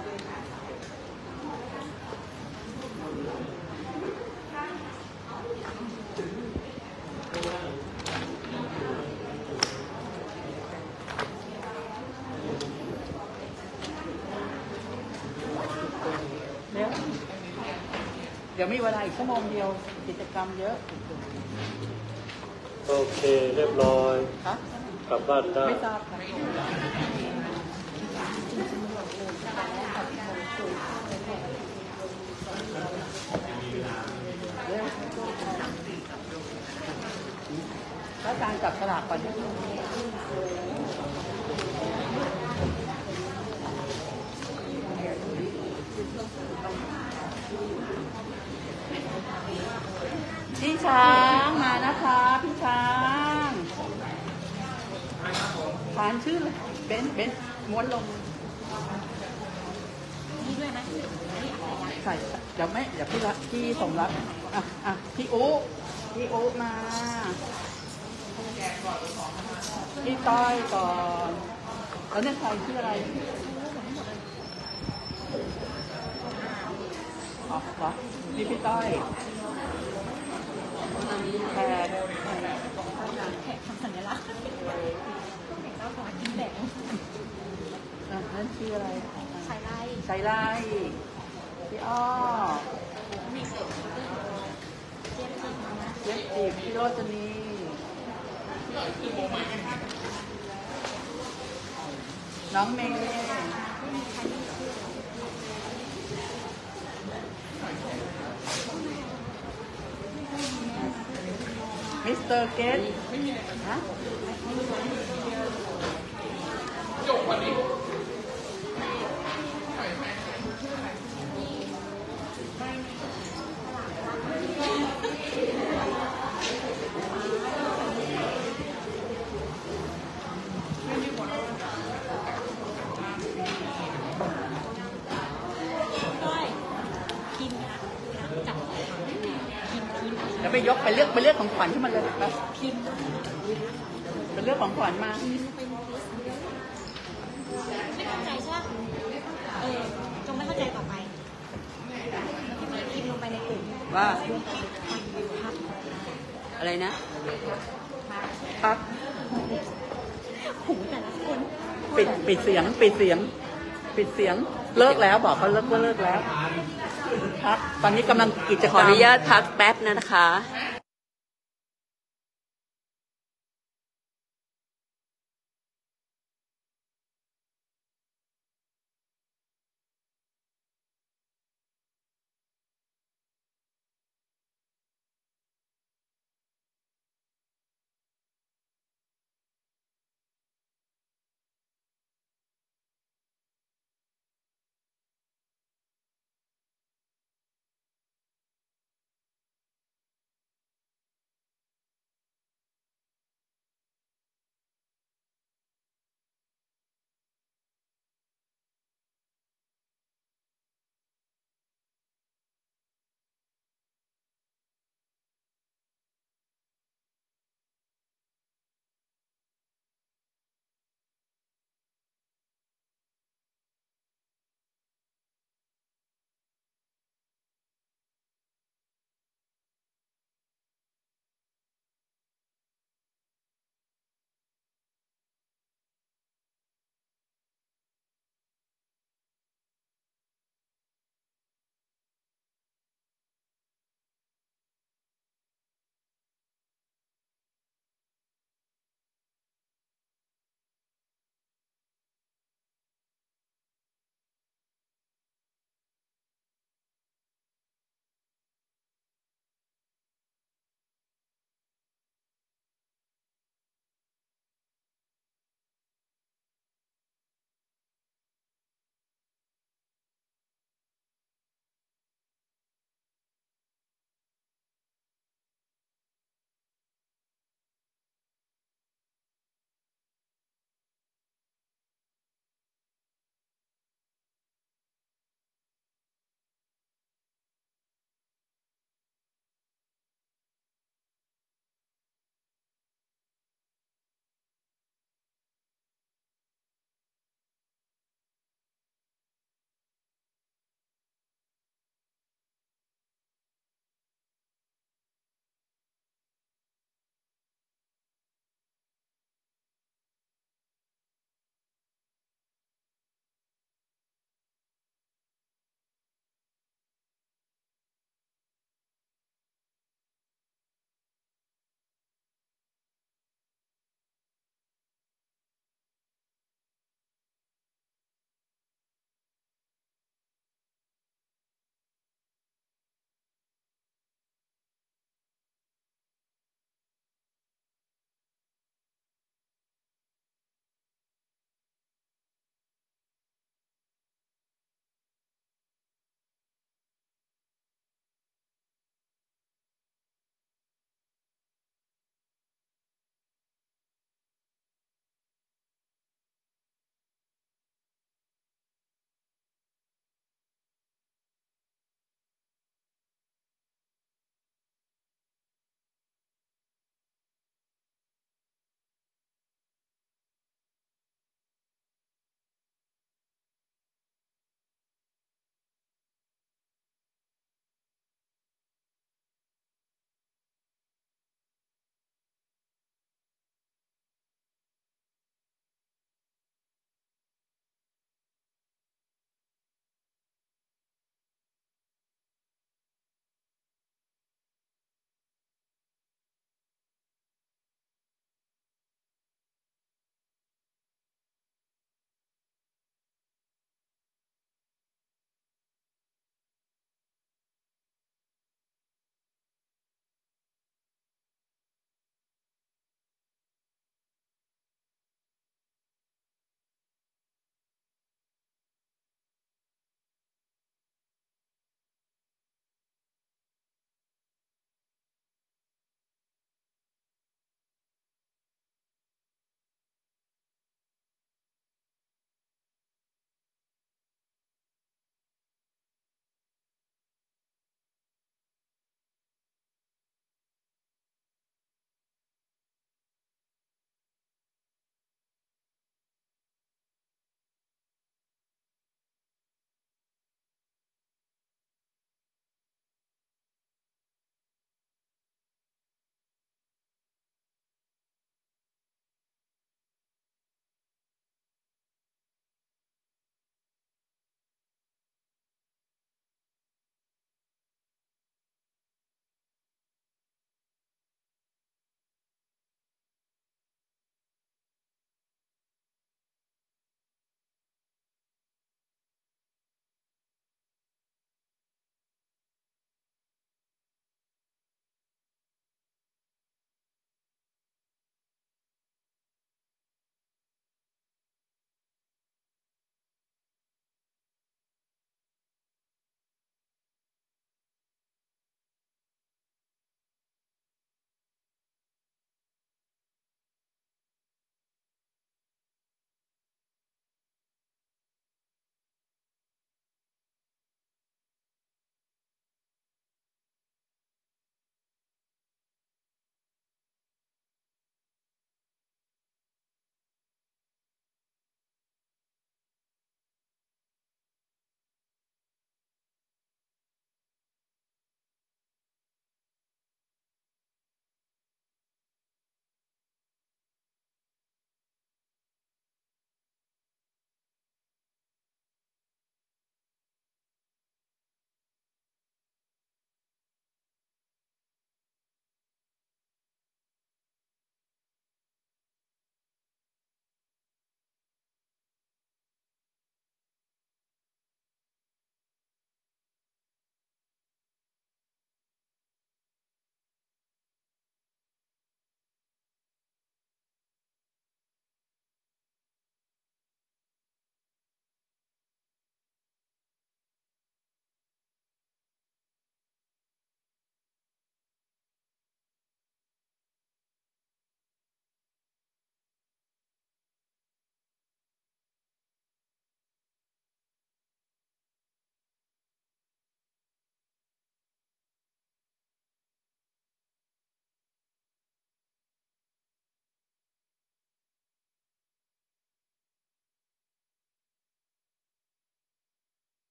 เดี๋ยวมีเวลาอีกชั่วโมงเดียวกิจกรรมเยอะ
โอเคเรียบร้อย
ครับ
กลับบ้านได้
ไม่ทราบค่ะแล้วการจับฉลากก่อนพี่ช้างมานะคะพี่ช้างฐานชื่อเบนเบนม้วนลงนี่ด้วยไหมใส่เดี๋ยวไม่เดี๋ยวพี่รับพี่ส่งรับอ่ะอ่ะพี่อุ๊พี่อุ๊มาพี่ต้อยก่อนแล้วเนี่ยใครชื่ออะไรอ๋อเหรอพี่พี่ต้อยแขกแขกทำสัญลักษณ์เจ้าของกินแดงอ่ะนั่นชื่ออะไรชายไร่ชายไร่พี่อ้อเจี๊ยบจีบพี่โรจนีน้องเมย์มิสเตอร์เกตฮะจบวันนี้เดี๋ยวไปยกไปเลือกไปเลือกของขวัญที่มันเลยไปพิมพ์ไปเลือกของขวัญมา
ไม่เข้าใจใช่ไหมเออจงไม่เข้าใจต่อไปพิมพ์ลงไปในกลุ่ม
ว่าอะไรนะพัก
หูแต่ละคน
ปิดปิดเสียงปิดเสียงปิดเสียงเลิกแล้วบอกเขาเลิกว่าเลิกแล้วพักตอนนี้กำลังกิจกรรม
ขออนุญาตพักแป๊บนะคะ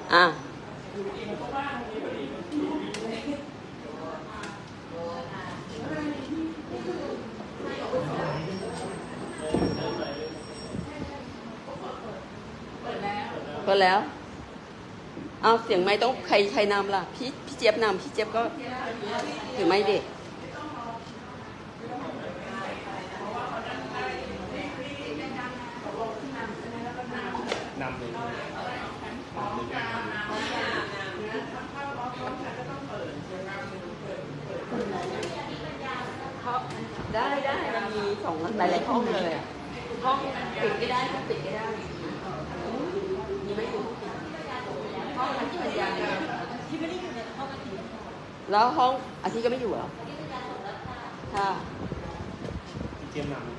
อ่ะก็แล้วเอาเสียงไม่ต้องใครใครนำล่ะพี่พี่เจี๊ยบนำพี่เจี๊ยบก็ถือไม่เด็ก
นำเลย
ได้ได้มันมีสองหลายๆห้องเลยห้องปิดก็ได้ห้องปิดก็ได้มีไหมอยู่ห้องที่มันยาวที่ไม่ได้อยู่ในห้องอาทิตย์แล้วห้องอาทิตย์ก็ไม่อยู่เหรอค่ะ
เจียมนำ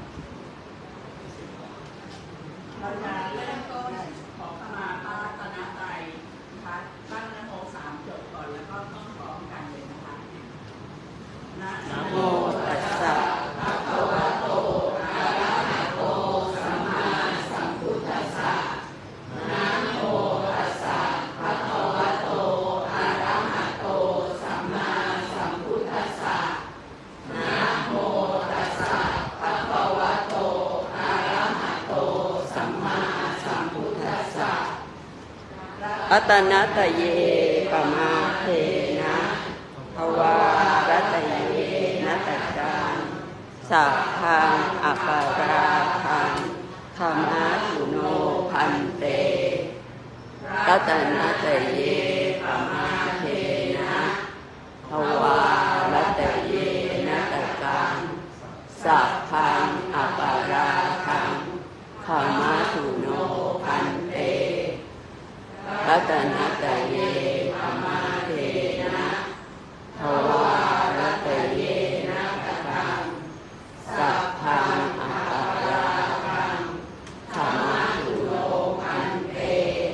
เราจะเริ่มต้นขอขมาพระรัตนตรัยนะคะตั้งนะโมสามจบก่อนแล้วก็ต้องพร้อมกันเลยนะคะนะโมตัสสะภะคะวะโตอะระหะโตสัมมาสัมพุทธัสสะนะโมตัสสะภะคะวะโตอะระหะโตสัมมาสัมพุทธัสสะนะโมตัสสะภะคะวะโตอะระหะโตสัมมาสัมพุทธัสสะอัตนะตะเยปะมาเทนะภวารัตเยนะตัจจานสัพพังอปาราคังธรรมะสุโนพันเตรัตนะตะเยปะมาเทนะภวารัตเยนะตัจจานสัพพังอปาราคังธรรมะสุโนพันเตรัตนะตะเยปะมาเทนะภวารัตเยนะตัจจานสัพพังอปาราคังธรรมะสุโนพันเต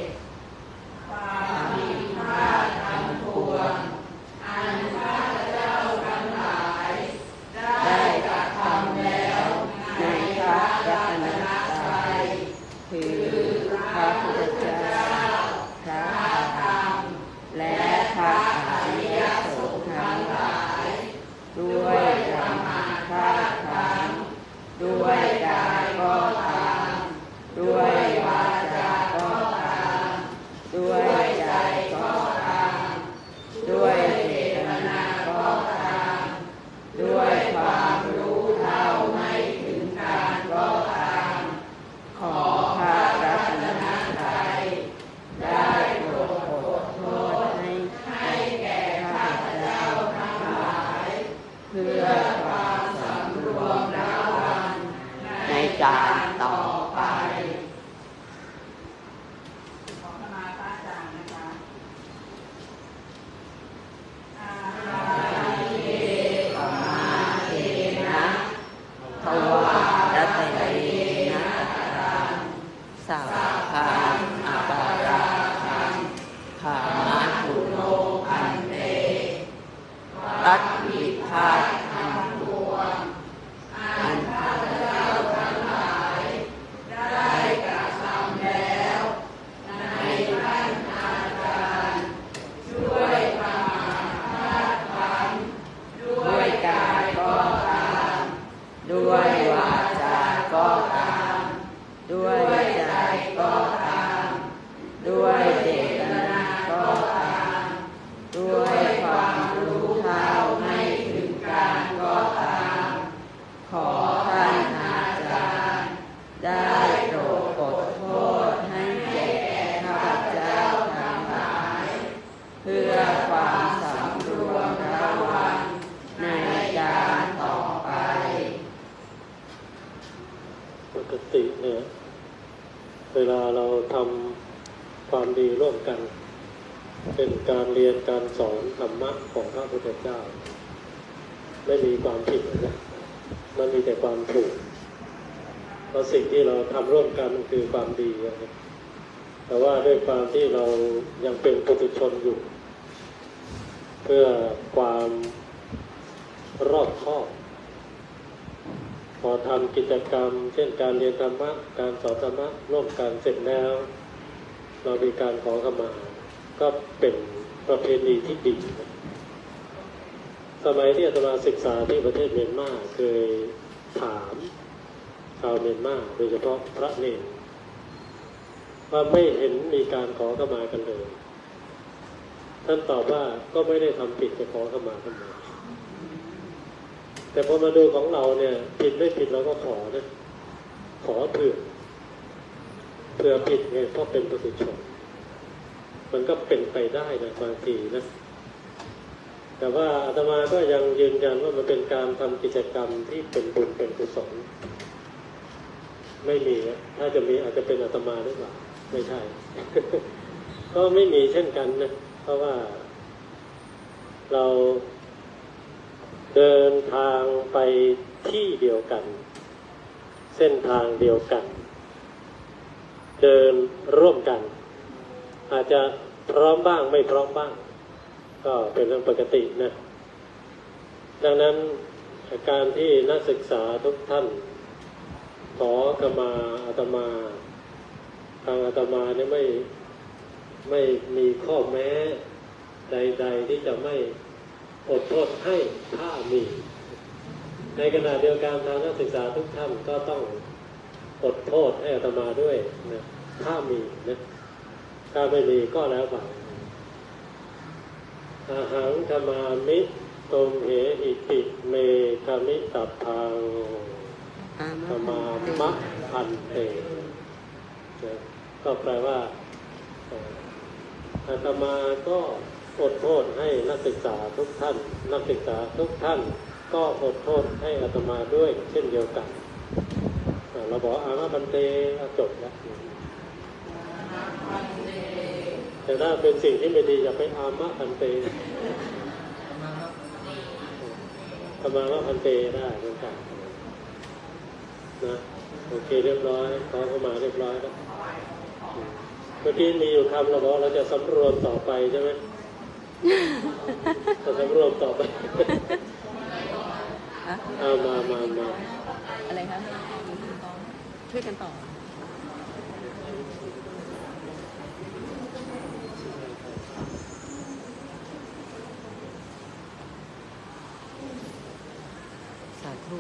ความผิดพลาดทั้งปวงอันข้าพเจ้าทั้งหลายได้กระทำแล้วในพระรัตนตรัยคือพระพุทธเจ้าพระธรรมและพระอริยสงฆ์ทั้งหลายด้วยประมาทพลาดพลั้งด้วยกายก็ตามด้วยวาจาก็ตามด้วยใจก็ตามด้วยเจตนาก็ตามด้วยความรู้เท่าไม่ถึงการก็ตามขอพระรัตนตรัยได้โปรดขอโทษให้ให้แก่ข้าพเจ้าทั้งหลายเพื่อความสำรวมระวังในการต่อไปขอขมาพระอาจารย์นะคะอาเยปะมาเทนะภวารัตเยนะตัจจานสัพพังอปาราคังธรรมะสุโนพันเตรัตถิพาทังปวงอันข้าพเจ้าทั้งหลายได้กระทำแล้วในขั้นอาจารย์ด้วยประมาทพลาดพลั้งด้วยกายก็ตามด้วยวาจาก็ตามด้วยใจก็ตามด้วยเจตนาก็ตามด้วยความรู้เท่าไม่ถึงการก็ตามขอท่านอาจารย์ได้โปรดขอโทษให้แก่ข้าพเจ้าทั้งหลายเพื่อความสำรวมระวังในการต่อไป
ปกติเนี่ยเวลาเราทำความดีร่วมกันเป็นการเรียนการสอนธรรมะของพระพุทธเจ้าไม่มีความผิดนะมันมีแต่ความถูกเพราะสิ่งที่เราทำร่วมกันมันคือความดีนะแต่ว่าด้วยความที่เรายังเป็นปุถุชนอยู่เพื่อความรอบคอบพอทำกิจกรรมเช่นการเรียนธรรมะการสอนธรรมะร่วมกันเสร็จแล้วเรามีการขอขมาก็เป็นประเพณีที่ดีนะสมัยที่อาตมาศึกษาที่ประเทศเมียนมาเคยถามชาวเมียนมาโดยเฉพาะพระเนรว่าไม่เห็นมีการขอขมากันเลยท่านตอบว่าก็ไม่ได้ทำผิดจะขอขมาทำไมแต่พอมาดูของเราเนี่ยผิดไม่ผิดเราก็ขอนะขอเผื่อเผื่อผิดไงเพราะเป็นปุถุชนมันก็เป็นไปได้นะบางทีนะแต่ว่าอาตมาก็ยังยืนยันว่ามันเป็นการทำกิจกรรมที่เป็นบุญเป็นกุศลไม่มีถ้าจะมีอาจจะเป็นอาตมาหรือเปล่าไม่ใช่ ก็ไม่มีเช่นกันนะเพราะว่าเราเดินทางไปที่เดียวกันเส้นทางเดียวกันเดินร่วมกันอาจจะพร้อมบ้างไม่พร้อมบ้างก็เป็นเรื่องปกตินะดังนั้นการที่นักศึกษาทุกท่านขอขมาอาตมาทางอาตมาเนี่ยไม่ไม่มีข้อแม้ใดๆที่จะไม่อดทนให้ถ้ามีในขณะเดียวกันทางนักศึกษาทุกท่านก็ต้องอดโทษให้อาตมาด้วยนะถ้ามีนะถ้าไม่มีก็แล้วไปอาหังธรรมามิตมเหหิติเมธมิตัพพังธรรมามะพันเตก็แปลว่าอาตมาก็อดโทษให้นักศึกษาทุกท่านนักศึกษาทุกท่านก็อดโทษให้อาตมาด้วยเช่นเดียวกันเราบอกอามะพันเตจบแล้วแต่ถ้าเป็นสิ่งที่ไม่ดีอย่าไปอามะพันเตธรรมะพันเตได้เหมือนกันนะโอเคเรียบร้อยขอเข้ามาเรียบร้อยแล้วเมื่อกี้มีอยู่คำเราบอกเราจะสำรวมต่อไปใช่ไหมจะสำรวมต่อไปเอามามามา
อะไรคะช่วยกันต่อสาธุ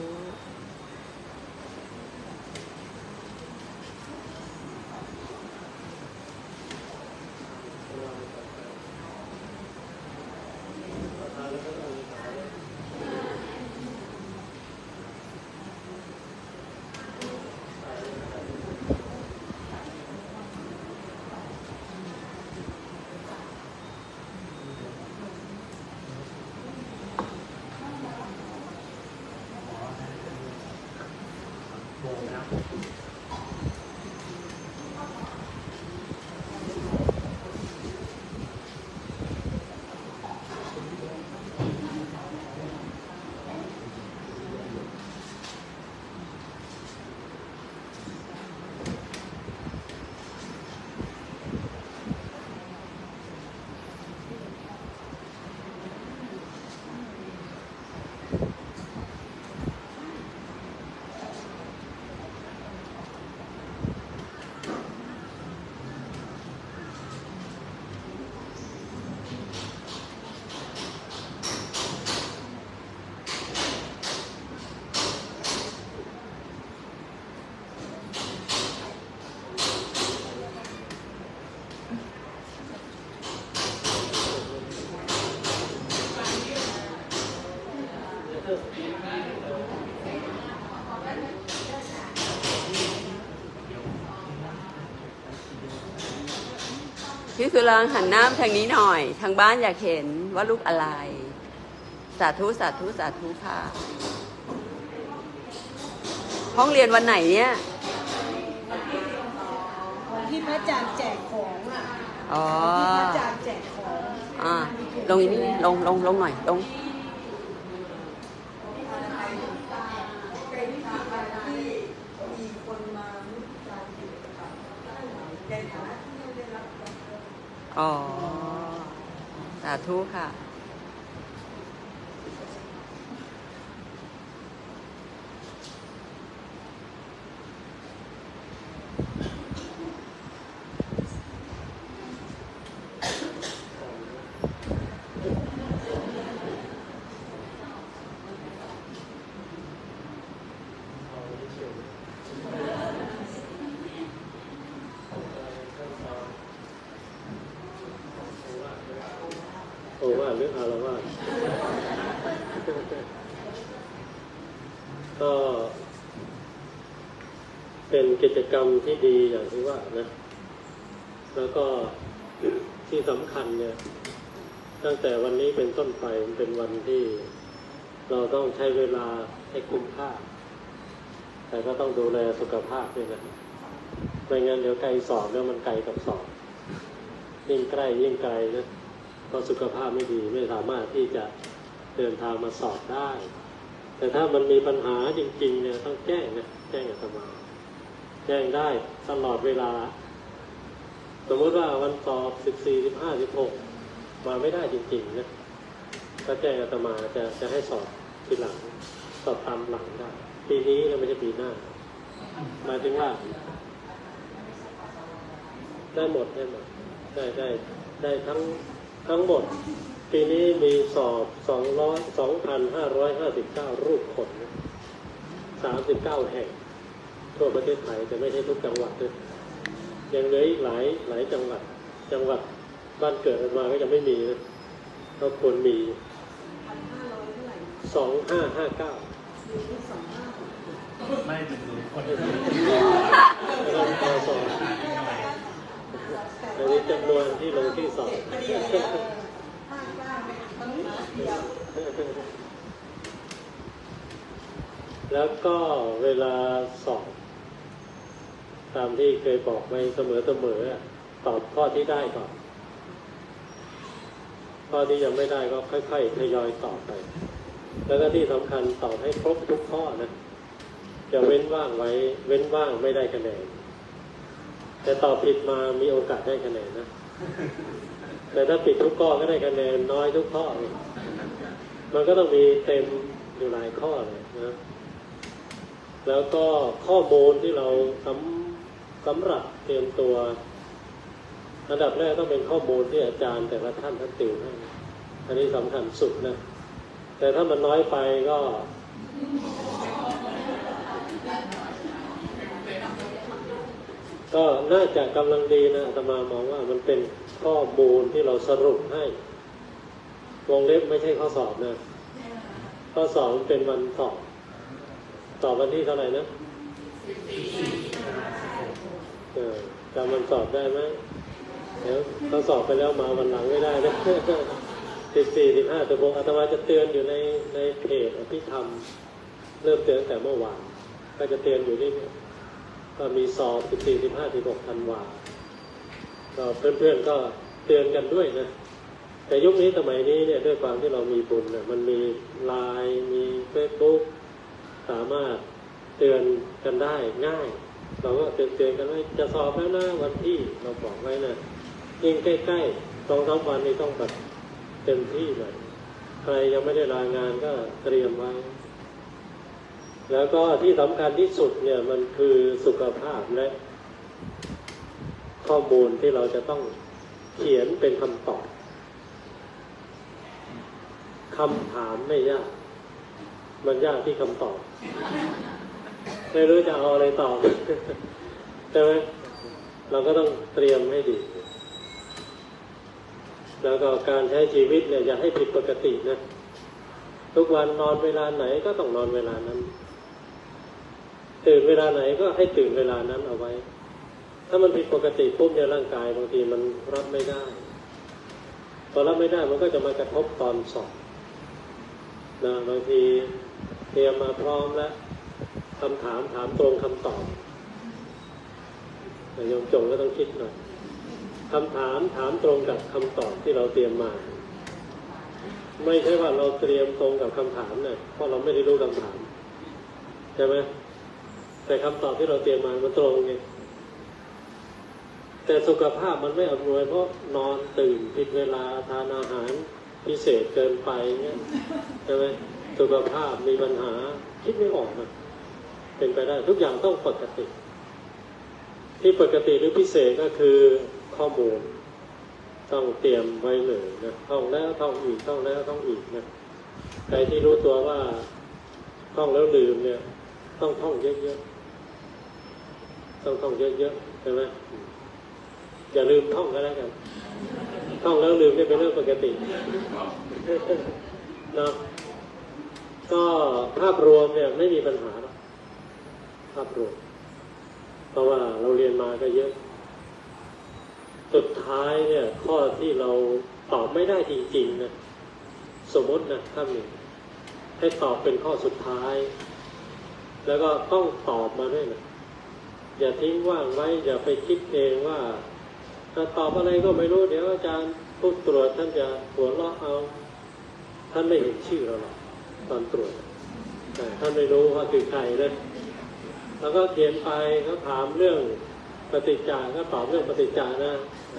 พี่สุรางหันหน้าทางนี้หน่อยทางบ้านอยากเห็นว่าลูกอะไรสาธุสาธุสาธุค่ะห้องเรียนวันไหนเนี่ย
วันที่พระอาจารย์แจกของอ่ะ
อ๋อ
ที่พระอาจารย์แจกของ
อ่าลงอีกนิดลงลงลงหน่อยลงอ๋อสาธุค่ะ
หรืออารวาสก็เป็นกิจกรรมที่ดีอย่างที่ว่านะแล้วก็ที่สำคัญเนี่ยตั้งแต่วันนี้เป็นต้นไปเป็นวันที่เราต้องใช้เวลาให้คุ้มค่าแต่ก็ต้องดูแลสุขภาพด้วยนะไม่งั้นเดี๋ยวไกลสอบแล้วมันไกลกับสอบยิ่งใกล้ยิ่งไกลนะเพราะสุขภาพไม่ดีไม่สามารถที่จะเดินทางมาสอบได้แต่ถ้ามันมีปัญหาจริงๆเนี่ยต้องแจ้งนะแจ้งอาตมาแจ้งได้ตลอดเวลาสมมติว่าวันสอบสิบสี่ สิบห้า สิบหกมาไม่ได้จริงๆนะก็แจ้งอาตมาจะจะให้สอบทีหลังสอบตามหลังได้ปีนี้แล้วไม่ใช่ปีหน้าหมายถึงว่าได้หมดได้หมดได้ได้ได้ทั้งทั้งหมดปีนี้มีสอบสองร้อยสองพันห้าร้อยห้าสิบเก้ารูปคนสามสิบเก้าแห่งทั่วประเทศไทยแต่ไม่ใช่ทุกจังหวัดด้วยยังเหลืออีกหลายหลายจังหวัดจังหวัดบ้านเกิดมาก็ยังไม่มีนะก็ควรมีสองห้าห้าเก้า
ไม่เป็นศูนย์คน
เราสอบอันนี้จำนวนที่ลงที่สอบแล้วก็เวลาสอบตามที่เคยบอกไว้เสมอเสมอตอบข้อที่ได้ก่อนข้อที่ยังไม่ได้ก็ค่อยๆทยอยตอบไปแล้วก็ที่สำคัญตอบให้ครบทุกข้อนะจะเว้นว่างไว้เว้นว่างไม่ได้คะแนนแต่ตอบผิดมามีโอกาสได้คะแนนนะแต่ถ้าผิดทุกข้อก็ได้คะแนนน้อยทุกข้อเลยมันก็ต้องมีเต็มอยู่หลายข้อเลยนะแล้วก็ข้อมูลที่เราสำสำหรับเตรียมตัวอันดับแรกต้องเป็นข้อมูลที่อาจารย์แต่ละท่านท่านติวให้อันนี้สำคัญสุดนะแต่ถ้ามันน้อยไปก็ก็น่าจะกำลังดีนะอาตมามองว่ามันเป็นข้อมูลที่เราสรุปให้วงเล็บไม่ใช่ข้อสอบนะข้อสอบเป็นวันสอบสอบวันที่เท่าไหร่นะเออจำวันสอบได้ไหมเดี๋ยวข้อสอบไปแล้วมาวันหลังไม่ได้นะสิบสี่ สิบห้า สิบหกอาตมาจะเตือนอยู่ในในเพจอภิธรรมเริ่มเตือนแต่เมื่อวานก็จะเตือนอยู่นี่ก็มีสอบสิบสี่ สิบห้า สิบหกธันวาก็เพื่อนๆก็เตือนกันด้วยนะแต่ยุคนี้สมัยนี้เนี่ยด้วยความที่เรามีบุญเนี่ยมันมีไลน์มีเฟซบุ๊กสามารถเตือนกันได้ง่ายเราก็เตือนๆกันว่าจะสอบแล้วนะวันที่เราบอกไว้นะยิ่งใกล้ๆสองสามวันนี้ต้องแบบเต็มที่หน่อยใครยังไม่ได้รายงานก็เตรียมไว้แล้วก็ที่สำคัญที่สุดเนี่ยมันคือสุขภาพและข้อมูลที่เราจะต้องเขียนเป็นคำตอบคำถามไม่ยากมันยากที่คำตอบไม่รู้จะเอาอะไรตอบใช่ไหมเราก็ต้องเตรียมให้ดีแล้วก็การใช้ชีวิตเนี่ยอย่าให้ผิดปกตินะทุกวันนอนเวลาไหนก็ต้องนอนเวลานั้นตื่นเวลาไหนก็ให้ตื่นเวลานั้นเอาไว้ถ้ามันผิดปกติปุ๊บเนี่ยร่างกายบางทีมันรับไม่ได้พอรับไม่ได้มันก็จะมากระทบตอนสอบนะบางทีเตรียมมาพร้อมแล้วคำถามถามตรงคำตอบโยมจงก็ต้องคิดหน่อยคำถามถามตรงกับคำตอบที่เราเตรียมมาไม่ใช่ว่าเราเตรียมตรงกับคำถามเนี่ยเพราะเราไม่ได้รู้คำถามใช่ไหมแต่คำตอบที่เราเตรียมมามันตรงไงแต่สุขภาพมันไม่อำนวยเพราะนอนตื่นผิดเวลาทานอาหารพิเศษเกินไปเงี้ยใช่ไหมสุขภาพมีปัญหาคิดไม่ออกนะเป็นไปได้ทุกอย่างต้องปกติที่ปกติหรือพิเศษก็คือข้อมูลต้องเตรียมไว้เลยนะท่องแล้วท่องอีกท่องแล้วท่องอีกนะใครที่รู้ตัวว่าท่องแล้วลืมเนี่ยต้องท่องเยอะๆต้องท่องเยอะๆใช่ไหมอย่าลืมท่องก็แล้วกันท่องแล้วลืมนี่เป็นเรื่องปกติเนาะก็ภาพรวมเนี่ยไม่มีปัญหาหรอกภาพรวมเพราะว่าเราเรียนมาก็เยอะสุดท้ายเนี่ยข้อที่เราตอบไม่ได้จริงๆนะสมมตินะถ้ามีให้ตอบเป็นข้อสุดท้ายแล้วก็ต้องตอบมาด้วยนะอย่าทิ้งว่างไว้อย่าไปคิดเองว่าถ้าตอบอะไรก็ไม่รู้เดี๋ยวอาจารย์ผู้ตรวจท่านจะหัวเราะเอาท่านไม่เห็นชื่อเราหรอกตอนตรวจแต่ท่านไม่รู้ว่าคือใครนะแล้วก็เขียนไปเขาถามเรื่องปฏิจจาก็ตอบเรื่องปฏิจจานะ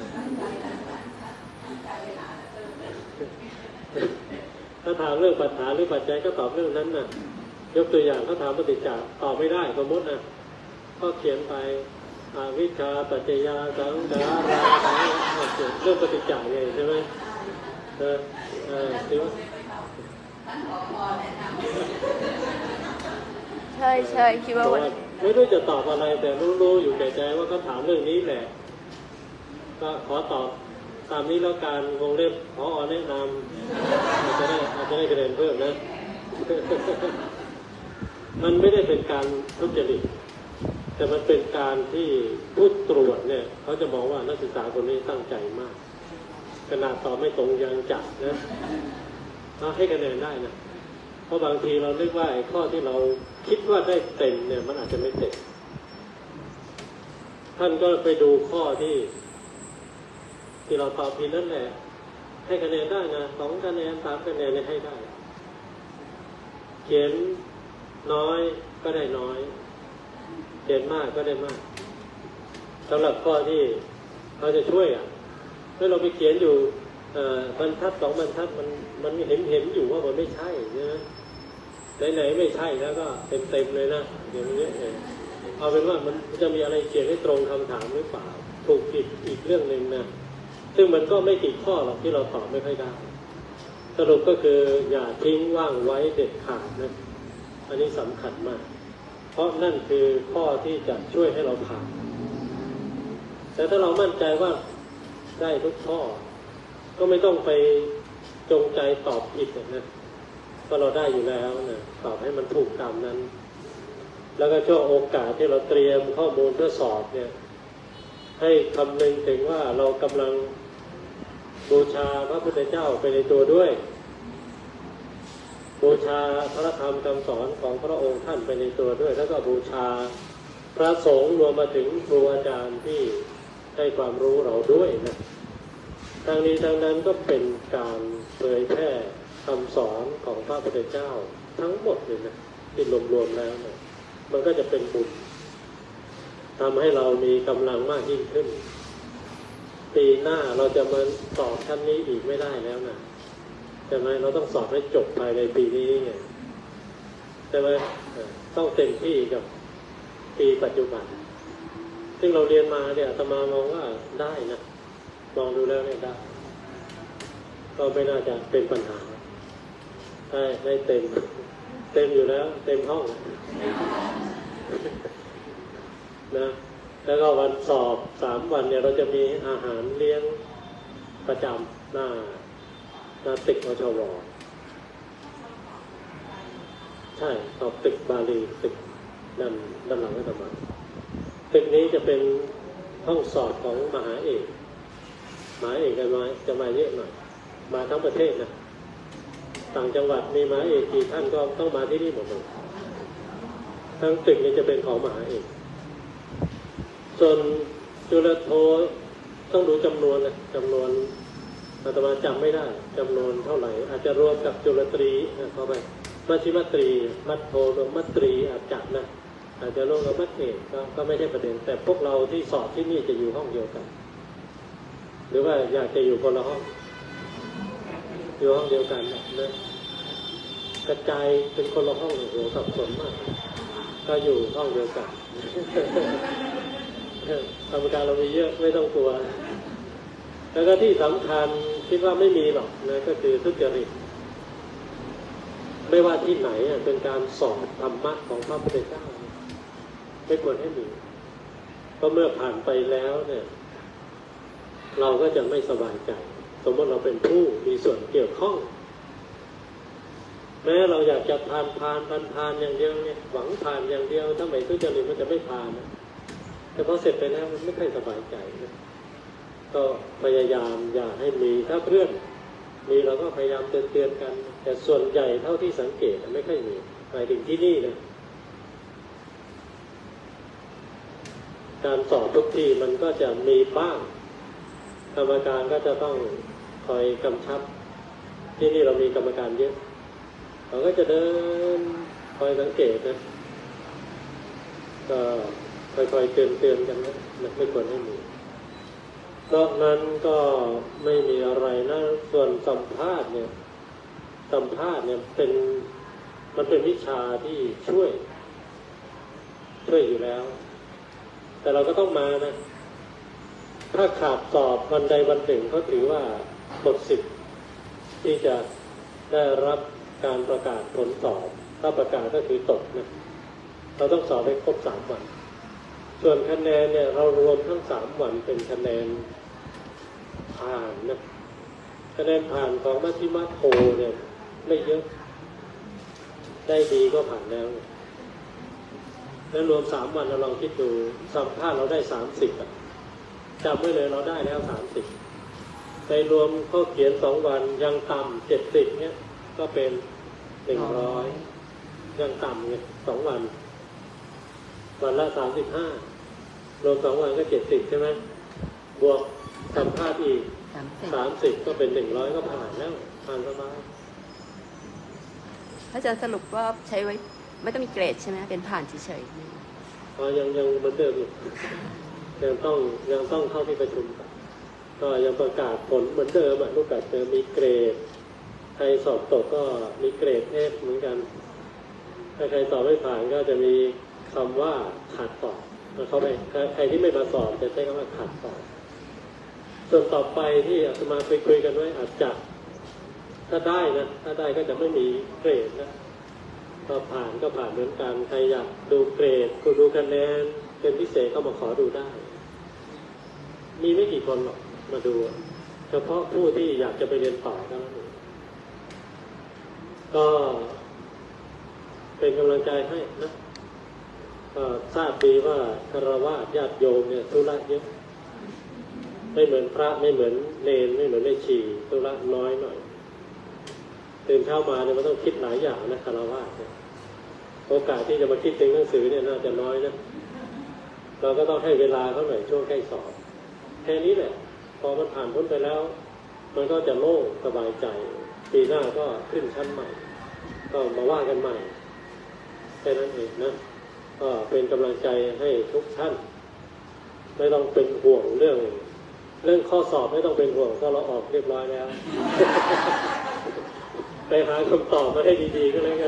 ถ้าถามเรื่องปัจจัยหรือปัจจัยก็ตอบเรื่องนั้นนะยกตัวอย่างเขาถามปฏิจจาตอบไม่ได้สมมตินะก็เขียนไปอวิชชาปัจจยาสังขาราเรื่องปฏิจจาไงใช่ไหมเออเออถือว่า
ใช่ใช่คิดว่า
ไม่รู้จะตอบอะไรแต่รู้ๆอยู่ในใจว่าเขาถามเรื่องนี้แหละก็ขอตอบตามนี้แล้วการวงเล็บขอแนะนำอาจจะได้อาจจะได้คะแนนเพิ่มนะ มันไม่ได้เป็นการทุจริตแต่มันเป็นการที่ผู้ตรวจเนี่ยเขาจะมองว่านักศึกษาคนนี้ตั้งใจมากขนาดตอบไม่ตรงยังจัดนะเราให้คะแนนได้นะเพราะบางทีเราเรียกว่าไอ้ข้อที่เราคิดว่าได้เต็มเนี่ยมันอาจจะไม่เต็มท่านก็ไปดูข้อที่ที่เราตอบผิดนั่นแหละให้คะแนนได้นะสองคะแนนสามคะแนนเนี่ยให้ได้เขียนน้อยก็ได้น้อยเขียนมากก็ได้มากสำหรับข้อที่เขาจะช่วยอ่ะถ้าเราไปเขียนอยู่บรรทัดสองบรรทัดมันมันเห็นเห็นอยู่ว่ามันไม่ใช่ใช่ไหมไหนๆไม่ใช่แล้วก็เต็มเต็มเลยนะเดี๋ยวนี้เอาเป็นว่ามันจะมีอะไรเขียนให้ตรงคำถามหรือเปล่าถูกผิดอีกเรื่องหนึ่งนะซึ่งมันก็ไม่ติดข้อหรอกที่เราตอบไม่ค่อยได้สรุปก็คืออย่าทิ้งว่างไว้เด็ดขาดนะอันนี้สำคัญมากเพราะนั่นคือข้อที่จะช่วยให้เราผ่านแต่ถ้าเรามั่นใจว่าได้ทุกข้อก็ไม่ต้องไปจงใจตอบผิดนะเพราะเราได้อยู่แล้วนะตอบให้มันถูกตามนั้นแล้วก็ช่วงโอกาสที่เราเตรียมข้อมูลเพื่อสอบเนี่ยให้คำนึงถึงว่าเรากำลังบูชาพระพุทธเจ้าไปในตัวด้วยบูชาพระธรรมคำสอนของพระองค์ท่านไปในตัวด้วยแล้วก็บูชาพระสงฆ์รวมมาถึงครูอาจารย์ที่ให้ความรู้เราด้วยนะทางนี้ทางนั้นก็เป็นการเผยแพร่คำสอนของพระพุทธเจ้าทั้งหมดเลยนะที่รวมๆแล้วนะมันก็จะเป็นบุญทำให้เรามีกำลังมากยิ่งขึ้นปีหน้าเราจะมาสอบชั้นนี้อีกไม่ได้แล้วนะใช่ไหมเราต้องสอบให้จบภายในปีนี้ไงใช่ไหมต้องเต็มที่กับปีปัจจุบันซึ่งเราเรียนมาเนี่ยอาตมามองว่าได้นะมองดูแล้วเนี่ยได้ก็ไม่น่าจะเป็นปัญหาได้ได้เต็มเต็มอยู่แล้วเต็มห้องนะแล้วก็วันสอบสามวันเนี่ยเราจะมีอาหารเลี้ยงประจำหน้าหน้าตึกอชวใช่สอบตึกบาลีตึกด้านด้านหลังก็ประมาณตึกนี้จะเป็นห้องสอบของมหาเอกมหาเอกกันมาจะมาเยอะหน่อยมาทั้งประเทศนะต่างจังหวัดมีมหาเอกกี่ท่านก็ต้องมาที่นี่หมดเลยทั้งตึกนี้จะเป็นของมหาเอกส่วนจุฬาโทต้องดูจำนวนนะจำนวนอาตมาจำไม่ได้จำนวนเท่าไหร่อาจจะรวมกับจุฬาตรีเข้าไปมัชฌิมตรีมัชโทรวมมัตรีอาจจะนะอาจจะรวมกับมัชเอกก็ก็ไม่ใช่ประเด็นแต่พวกเราที่สอบที่นี่จะอยู่ห้องเดียวกันหรือว่าอยากจะอยู่คนละห้องอยู่ห้องเดียวกันนะกระจายเป็นคนละห้องโอ้โหสับสนมากก็อยู่ห้องเดียวกันกรรมการเรามีเยอะไม่ต้องกลัวแล้วก็ที่สำคัญคิดว่าไม่มีหรอกนะก็คือทุจริตไม่ว่าที่ไหนเป็นการสอนธรรมะของพระพุทธเจ้าไม่ควรให้มีเพราะเมื่อผ่านไปแล้วเนี่ยเราก็จะไม่สบายใจสมมติเราเป็นผู้มีส่วนเกี่ยวข้องแม้เราอยากจะผ่านผ่านผ่านผ่านอย่างเดียวเนี่ยหวังผ่านอย่างเดียวถ้าไม่ทุจริตมันจะไม่ผ่านนะแต่พอเสร็จไปแล้วมันไม่ค่อยสบายใจนะก็พยายามอย่าให้มีถ้าเพื่อนมีเราก็พยายามเตือนเตือนกันแต่ส่วนใหญ่เท่าที่สังเกตไม่ค่อยมีหมายถึงที่นี่นะการสอบทุกที่มันก็จะมีบ้างกรรมการก็จะต้องคอยกำชับที่นี่เรามีกรรมการเยอะเราก็จะเดินคอยสังเกตนะก็คอยๆเตือนเตือนกันนะไม่ควรให้มีนอกนั้นก็ไม่มีอะไรนะส่วนสัมภาษณ์เนี่ยสัมภาษณ์เนี่ยเป็นมันเป็นวิชาที่ช่วยช่วยอยู่แล้วแต่เราก็ต้องมานะถ้าขาดสอบวันใดวันหนึ่งเขาถือว่าหมดสิทธิ์ที่จะได้รับการประกาศผลสอบถ้าประกาศก็คือตกนะเราต้องสอบให้ครบสามวันส่วนคะแนนเนี่ยเรารวมทั้งสามวันเป็นคะแนนผ่านนะคะแนนผ่านของมัธยมโทเนี่ยไม่เยอะได้ดีก็ผ่านแล้วแล้วรวมสามวันเราลองคิดดูสัมภาษณ์เราได้สามสิบอ่ะจำไว้เลยเราได้แล้วสามสิบในรวมข้อเขียนสองวันยังต่ำเจ็ดสิบเนี่ยก็เป็นหนึ่งร้อยยังต่ำเนี่ยสองวันวันละสามสิบห้ารวมสองวันก็เจ็ดสิบใช่ไหมบวกสัมภาษณ์อีกสามสิบก็เป็นหนึ่งร้อยก็ผ่านแล้วผ่านสบาย
ถ้าจะสรุปว่าใช้ไว้ไม่ต้องมีเกรดใช่ไหมเป็นผ่านเฉยๆ
อ๋อยังยังเหมือนเดิมอยู่ยังต้องยังต้องเข้าที่ประชุมก็ยังประกาศผลเหมือนเดิมอ่ะรูปแบบเดิมมีเกรดใครสอบตกก็มีเกรด F เหมือนกันถ้าใครสอบไม่ผ่านก็จะมีคำว่าขาดสอบเขาไปใครที่ไม่มาสอบจะใช้คำว่าขาดสอบส่วนต่อไปที่อาตมาไปคุยกันไว้อาจจะถ้าได้นะถ้าได้ก็จะไม่มีเกรดนะก็ผ่านก็ผ่านเหมือนกันใครอยากดูเกรดก็ดูคะแนนเป็นพิเศษก็มาขอดูได้มีไม่กี่คนหรอกมาดูเฉพาะผู้ที่อยากจะไปเรียนต่อก็ก็เป็นกำลังใจให้นะก็ทราบดีว่าคฤหัสถ์ญาติโยมเนี่ยธุระเยอะไม่เหมือนพระไม่เหมือนเณรไม่เหมือนแม่ชีธุระน้อยหน่อยตื่นเช้ามาเนี่ยมันต้องคิดหลายอย่างนะคฤหัสถ์เนี่ยโอกาสที่จะมาคิดถึงหนังสือเนี่ยน่าจะน้อยนะเราก็ต้องให้เวลาเขาหน่อยช่วงใกล้สอบแค่นี้แหละพอมันผ่านพ้นไปแล้วมันก็จะโล่งสบายใจปีหน้าก็ขึ้นชั้นใหม่ก็มาว่ากันใหม่แค่นั้นเองนะก็เป็นกำลังใจให้ทุกท่านไม่ต้องเป็นห่วงเรื่องเรื่องข้อสอบไม่ต้องเป็นห่วงเพราะเราออกเรียบร้อยแล้ว ไปหาคำตอบมาให้ดีๆก็แล้วกัน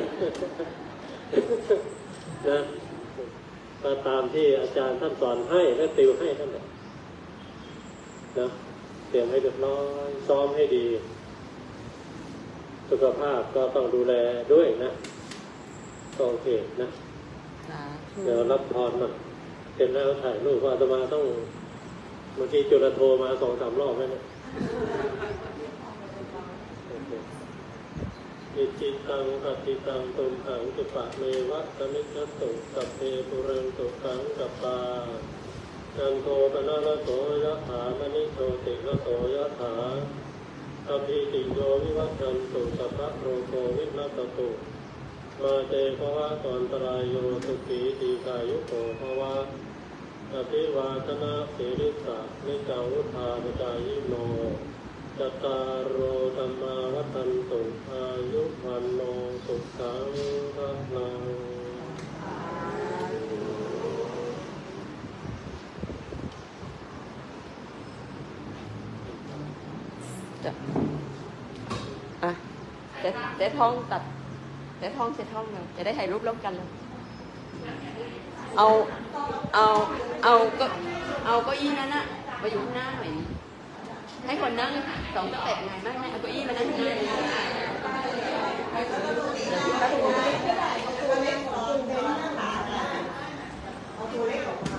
นะมาตามที่อาจารย์ท่านสอนให้และติวให้นั่นแหละนะเตรียมให้เรียบร้อยซ้อมให้ดีสุขภาพก็ต้องดูแลด้วยนะก็โอเคนะเดี๋ยวรับพรมาเสร็จแล้วถ่ายรูปว่าอาตมาต้องเมื่อกี้จุลโทรมาสองสามรอบแล้วนะอิจิตังปฏิตังตุมหังจุปะเมวะสมิจฉตุสัพเพปุเรนตุสังกปาจันโทปนะระโสยะถามณิโชติระโสยะถาอภิติโยวิวัชชันตุสัพพะโรโกวินัสตุมาเตภวะตอนตรายโยสุขีตีกายุโกภวะอภิวาทนาสิริสะนิจังวุธาปจายโนจัตตารโอธรรมาวัฏันตุอายุวันโนสุขังพลัง
อ่ะเจ๊เจ๊ท้องตัดเจ๊ท้องเจ๊ท้องเลยจะได้ถ่ายรูปร่วมกันเลยเอาเอาเอาก็เอาเก้าอี้นั้นอะมาอยู่ข้างหน้าหน่อยให้คนนั่งสองสเต็ปไงไม่ไม่เอาเก้าอี้มานั่งข้างหน้า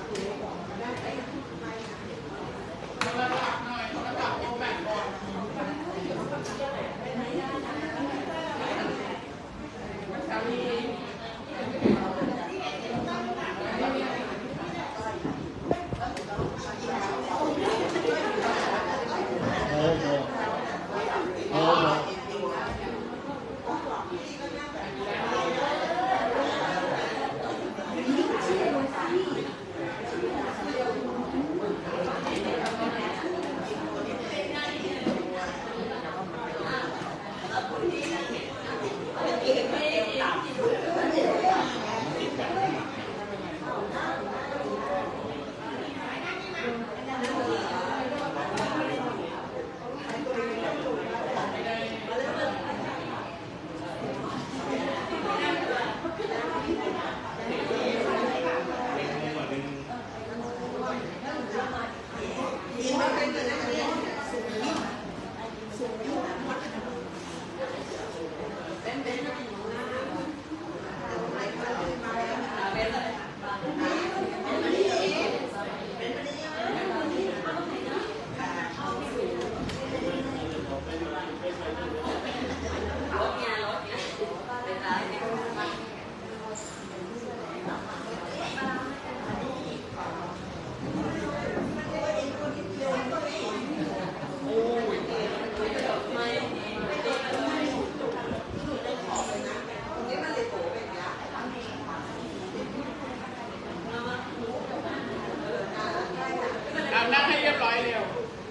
เ
เอานั่งให้เรียบร้อยเร็ว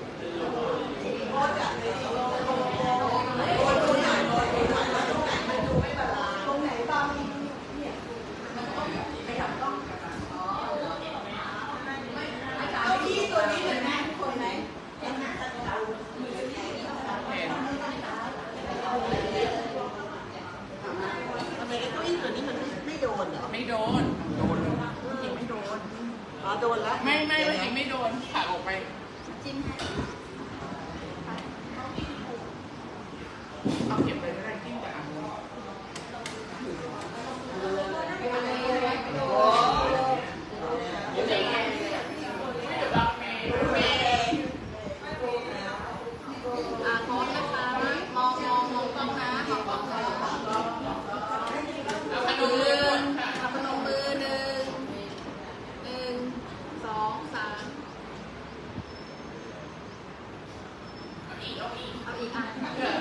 ทำไมไอ้เก้าอี้ตัวนี้มันไม่โดนเหรอ
ไม่โดน โดน
จริงไม่โดนอ๋อโดนแล้ว
ไม่ไม่ไม่จริงไม่โดนขาออกไป
จิ้มให้
เอาเก็บไปก็ได้จิ้มแต่อันนี้
อ่าโค้ดนะคะมองมองมองกล้องนะมองกล้องนะ
เอาขนม
มื
มื
อ
อ
เอาพนมมือหนึ่งหนึ่งสองสาม
เอาอีกเอาอีก
เอาอีกอ่ะ
เออ